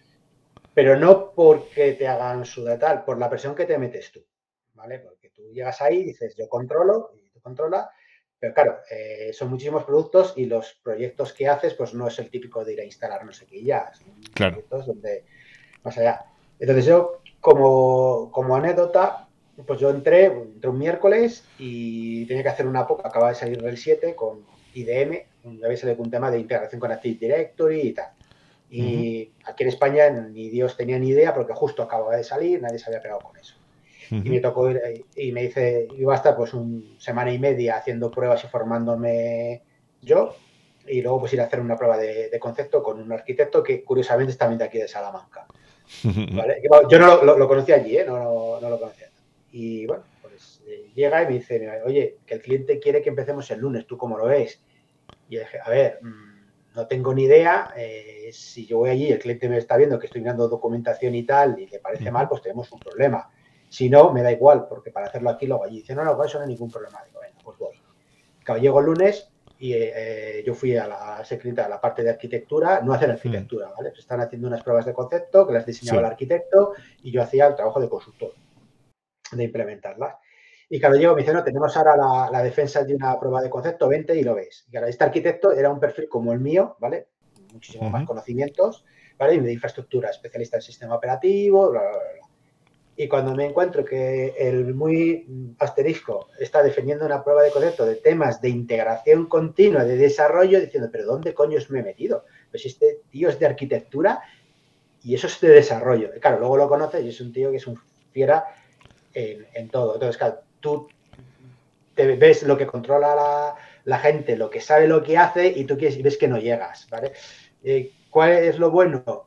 pero no porque te hagan sudar tal, por la presión que te metes tú, ¿vale? Porque tú llegas ahí y dices, yo controlo, y tú controlas, pero claro, eh, son muchísimos productos y los proyectos que haces, pues no es el típico de ir a instalar no sé qué ya, son claro. proyectos donde más allá. Entonces yo, como, como anécdota, pues yo entré, entré un miércoles y tenía que hacer una poca, acaba de salir del siete con I D M, ya había salido un tema de integración con Active Directory y tal. Y uh-huh. aquí en España ni Dios tenía ni idea porque justo acababa de salir, nadie se había pegado con eso. Uh-huh. Y me tocó ir, y me dice, iba a estar pues una semana y media haciendo pruebas y formándome yo, y luego pues ir a hacer una prueba de, de concepto con un arquitecto que curiosamente es también de aquí de Salamanca. ¿Vale? Yo no lo, lo, lo conocía allí, ¿eh? no, no, no lo conocía. Y bueno, pues eh, llega y me dice, oye, que el cliente quiere que empecemos el lunes, ¿tú cómo lo ves? Y yo dije, a ver, mmm, no tengo ni idea, eh, si yo voy allí y el cliente me está viendo que estoy mirando documentación y tal y le parece uh-huh. mal, pues tenemos un problema. Si no, me da igual, porque para hacerlo aquí lo hago allí. Dice, no, no, con eso no hay ningún problema. Digo, bueno, pues voy. Claro, llego el lunes y eh, yo fui a la, a, cliente, a la parte de arquitectura, no hacer arquitectura, uh-huh. ¿vale? Pues están haciendo unas pruebas de concepto que las diseñaba sí. el arquitecto y yo hacía el trabajo de consultor, de implementarlas. Y claro, llego y me dice, no, tenemos ahora la, la defensa de una prueba de concepto, vente y lo ves. Y claro, este arquitecto era un perfil como el mío, ¿vale? Muchísimo uh-huh. más conocimientos, ¿vale? Y de infraestructura, especialista en sistema operativo, bla, bla, bla. Y cuando me encuentro que el muy asterisco está defendiendo una prueba de concepto de temas de integración continua, de desarrollo, diciendo, pero ¿dónde coño me he metido? Pues este tío es de arquitectura y eso es de desarrollo. Y claro, luego lo conoces y es un tío que es un fiera en, en todo. Entonces, claro, tú te ves lo que controla la, la gente, lo que sabe lo que hace y tú quieres, y ves que no llegas, ¿vale? Eh, ¿Cuál es lo bueno?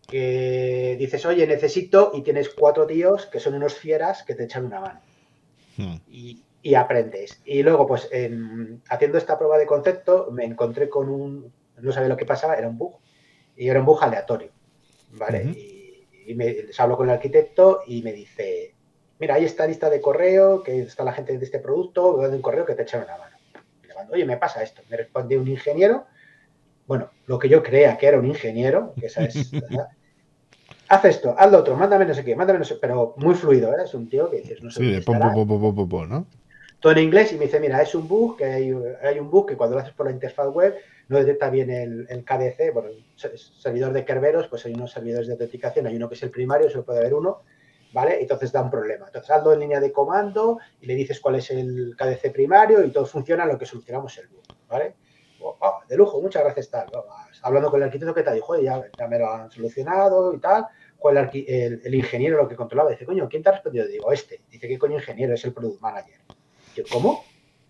Que dices, oye, necesito, y tienes cuatro tíos que son unos fieras que te echan una mano. Hmm. Y, y aprendes. Y luego, pues, en, haciendo esta prueba de concepto, me encontré con un, no sabía lo que pasaba, era un bug. Y era un bug aleatorio, ¿vale? Uh-huh. Y, y me, les hablo con el arquitecto y me dice, mira, ahí está lista de correo, que está la gente de este producto, de un correo que te echaron una mano. Y le mando, oye, me pasa esto. Me responde un ingeniero, bueno, lo que yo creía que era un ingeniero, que esa es... ¿verdad? Haz esto, haz lo otro, mándame no sé qué, mándame no sé, pero muy fluido, ¿eh? Es un tío que dices, no sé sí, dónde de pom, estará. pom, pom, pom, pom, pom, ¿no? Todo en inglés y me dice, mira, es un bug, que hay, hay un bug que cuando lo haces por la interfaz web no detecta bien el, el K D C, bueno, el servidor de Kerberos, pues hay unos servidores de autenticación, hay uno que es el primario, solo puede haber uno, ¿vale? Entonces da un problema. Entonces hazlo en línea de comando y le dices cuál es el K D C primario y todo funciona en lo que solucionamos el bug, ¿vale? Oh, oh, de lujo, muchas gracias, tal. Oh, hablando con el arquitecto que te dijo, ya, ya me lo han solucionado y tal. El, el, el ingeniero lo que controlaba dice, coño, ¿quién te ha respondido? Digo, este. Dice, ¿qué coño ingeniero? Es el product manager. Yo, ¿cómo?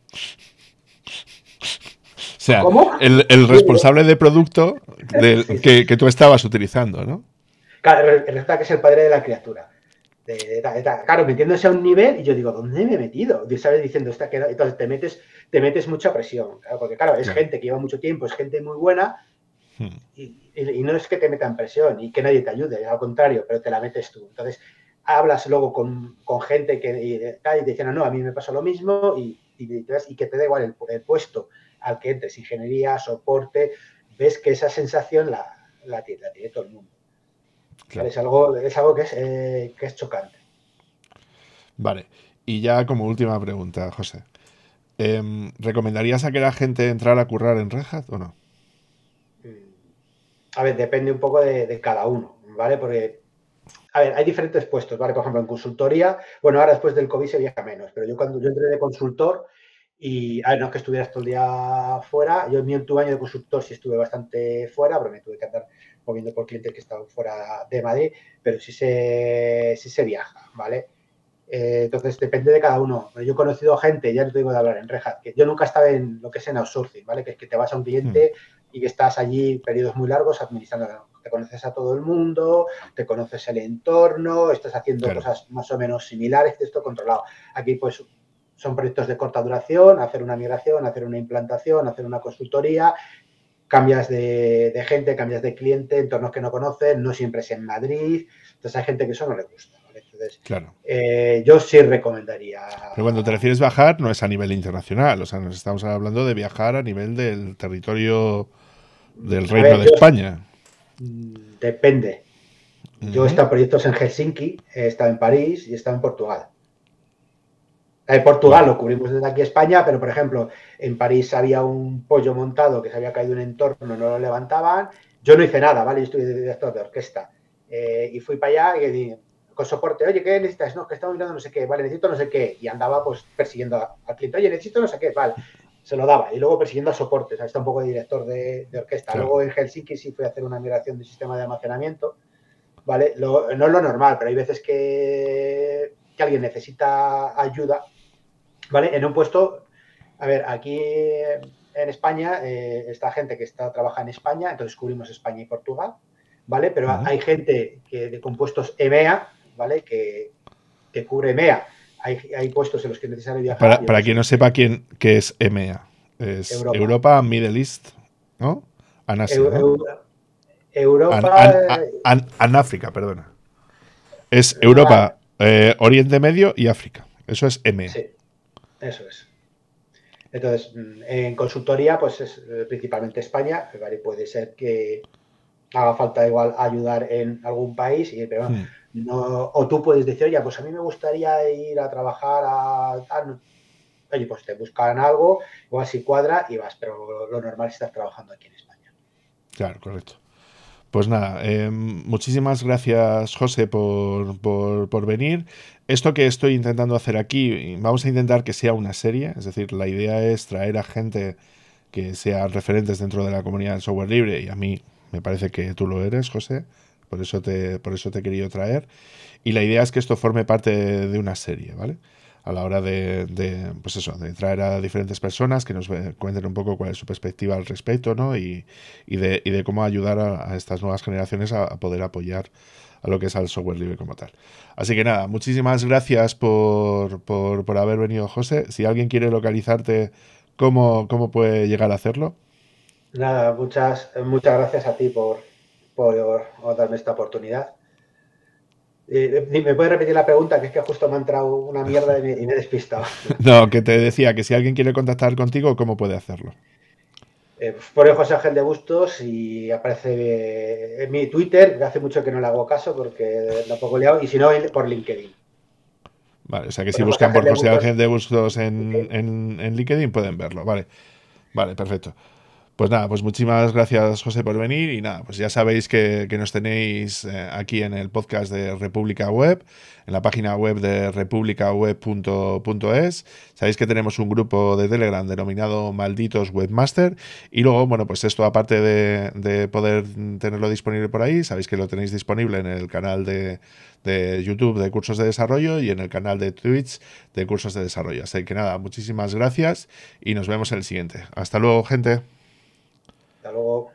O sea, ¿cómo? El, el responsable de producto del, sí, sí, que, sí. que tú estabas utilizando, ¿no? Claro, resulta que es el padre de la criatura. De, de, de, de, claro, metiéndose a un nivel y yo digo, ¿dónde me he metido? Y sabes diciendo, esta que entonces te metes, te metes mucha presión, claro, porque claro, es claro. gente que lleva mucho tiempo, es gente muy buena hmm. y, y, y no es que te metan presión y que nadie te ayude, al contrario, pero te la metes tú. Entonces, hablas luego con, con gente que y, y te dicen, no, no, a mí me pasó lo mismo y, y, y que te da igual el, el puesto al que entres, ingeniería, soporte, ves que esa sensación la, la, la, la tiene todo el mundo. Claro. Es algo, es algo que, es, eh, que es chocante. Vale, y ya como última pregunta, José. Eh, ¿Recomendarías a que la gente entrara a currar en Red Hat o no? A ver, depende un poco de, de cada uno, ¿vale? Porque, a ver, hay diferentes puestos, ¿vale? Por ejemplo, en consultoría, bueno, ahora después del COVID se viaja menos, pero yo cuando yo entré de consultor y, a ver, no es que estuvieras todo el día fuera, yo en mi último año de consultor sí estuve bastante fuera, pero me tuve que andar moviendo por clientes que estaban fuera de Madrid, pero sí se, sí se viaja, ¿vale? Eh, entonces, depende de cada uno. Yo he conocido gente, ya no te digo de hablar en Red Hat, que yo nunca estaba en lo que es en outsourcing, ¿vale? Que es que te vas a un cliente hmm. y que estás allí periodos muy largos administrando. Te conoces a todo el mundo, te conoces el entorno, estás haciendo claro. cosas más o menos similares, esto controlado. Aquí, pues, son proyectos de corta duración, hacer una migración, hacer una implantación, hacer una consultoría, cambias de, de gente, cambias de cliente, entornos que no conoces, no siempre es en Madrid, entonces hay gente que eso no le gusta. Entonces, claro. eh, yo sí recomendaría. Pero cuando te refieres a viajar, no es a nivel internacional, o sea, nos estamos hablando de viajar a nivel del territorio del Reino ver, de yo, España. Depende. Uh-huh. Yo he estado en proyectos en Helsinki, he estado en París y he estado en Portugal. En Portugal bueno. lo cubrimos desde aquí a España, pero por ejemplo, en París había un pollo montado que se había caído en un entorno, no lo levantaban. Yo no hice nada, ¿vale? Yo estuve de director de orquesta. Eh, y fui para allá y dije, con soporte, oye, ¿qué necesitas? No, que estamos mirando no sé qué, vale, necesito no sé qué. Y andaba pues persiguiendo al cliente, oye, necesito no sé qué, vale. Se lo daba. Y luego persiguiendo a soporte, o sea, está un poco de director de, de orquesta. Claro. Luego en Helsinki sí fui a hacer una migración de sistema de almacenamiento, ¿vale? Lo, no es lo normal, pero hay veces que, que alguien necesita ayuda, ¿vale? En un puesto, a ver, aquí en España, eh, está gente que está trabaja en España, entonces cubrimos España y Portugal, ¿vale? Pero uh-huh. hay gente que de compuestos E M E A, ¿vale? Que, que cubre E M E A. Hay, hay puestos en los que es necesario viajar. Para, para quien no sepa quién, qué es E M E A. Es Europa, Europa Middle East, ¿no? En Asia, Eu, ¿no? Eu, Europa... An, an, an, an África, perdona. Es Europa, eh, Oriente Medio y África. Eso es E M E A. Sí, eso es. Entonces, en consultoría, pues es principalmente España, ¿vale? Puede ser que haga falta igual ayudar en algún país, pero hmm. no, o tú puedes decir, oye, pues a mí me gustaría ir a trabajar a tal, oye, pues te buscan algo, igual si cuadra y vas, pero lo normal es estar trabajando aquí en España. Claro, correcto. Pues nada, eh, muchísimas gracias, José, por, por, por venir. Esto que estoy intentando hacer aquí, vamos a intentar que sea una serie, es decir, la idea es traer a gente que sean referentes dentro de la comunidad del software libre, y a mí me parece que tú lo eres, José, por eso te, por eso te he querido traer. Y la idea es que esto forme parte de, de una serie, ¿vale? A la hora de, de, pues eso, de traer a diferentes personas que nos cuenten un poco cuál es su perspectiva al respecto, ¿no? Y, y, de, y de cómo ayudar a, a estas nuevas generaciones a, a poder apoyar a lo que es al software libre como tal. Así que nada, muchísimas gracias por, por, por haber venido, José. Si alguien quiere localizarte, ¿cómo, cómo puede llegar a hacerlo? Nada, muchas, muchas gracias a ti por, por, por darme esta oportunidad. Eh, ¿Me puedes repetir la pregunta? Que es que justo me ha entrado una mierda y me, y me he despistado. No, que te decía que si alguien quiere contactar contigo, ¿cómo puede hacerlo? Eh, pues pone José Ángel de Bustos y aparece en mi Twitter, que hace mucho que no le hago caso porque lo poco liado, y si no, por LinkedIn. Vale, o sea que si Pone José buscan Ángel por de José Bustos. Ángel de Bustos en, en, en LinkedIn pueden verlo. Vale, vale, perfecto. Pues nada, pues muchísimas gracias, José, por venir. Y nada, pues ya sabéis que, que nos tenéis eh, aquí en el podcast de República Web, en la página web de republicaweb punto es. Sabéis que tenemos un grupo de Telegram denominado Malditos Webmaster. Y luego, bueno, pues esto aparte de, de poder tenerlo disponible por ahí, sabéis que lo tenéis disponible en el canal de, de YouTube de Cursos de Desarrollo y en el canal de Twitch de Cursos de Desarrollo. Así que nada, muchísimas gracias y nos vemos en el siguiente. Hasta luego, gente. Hasta luego.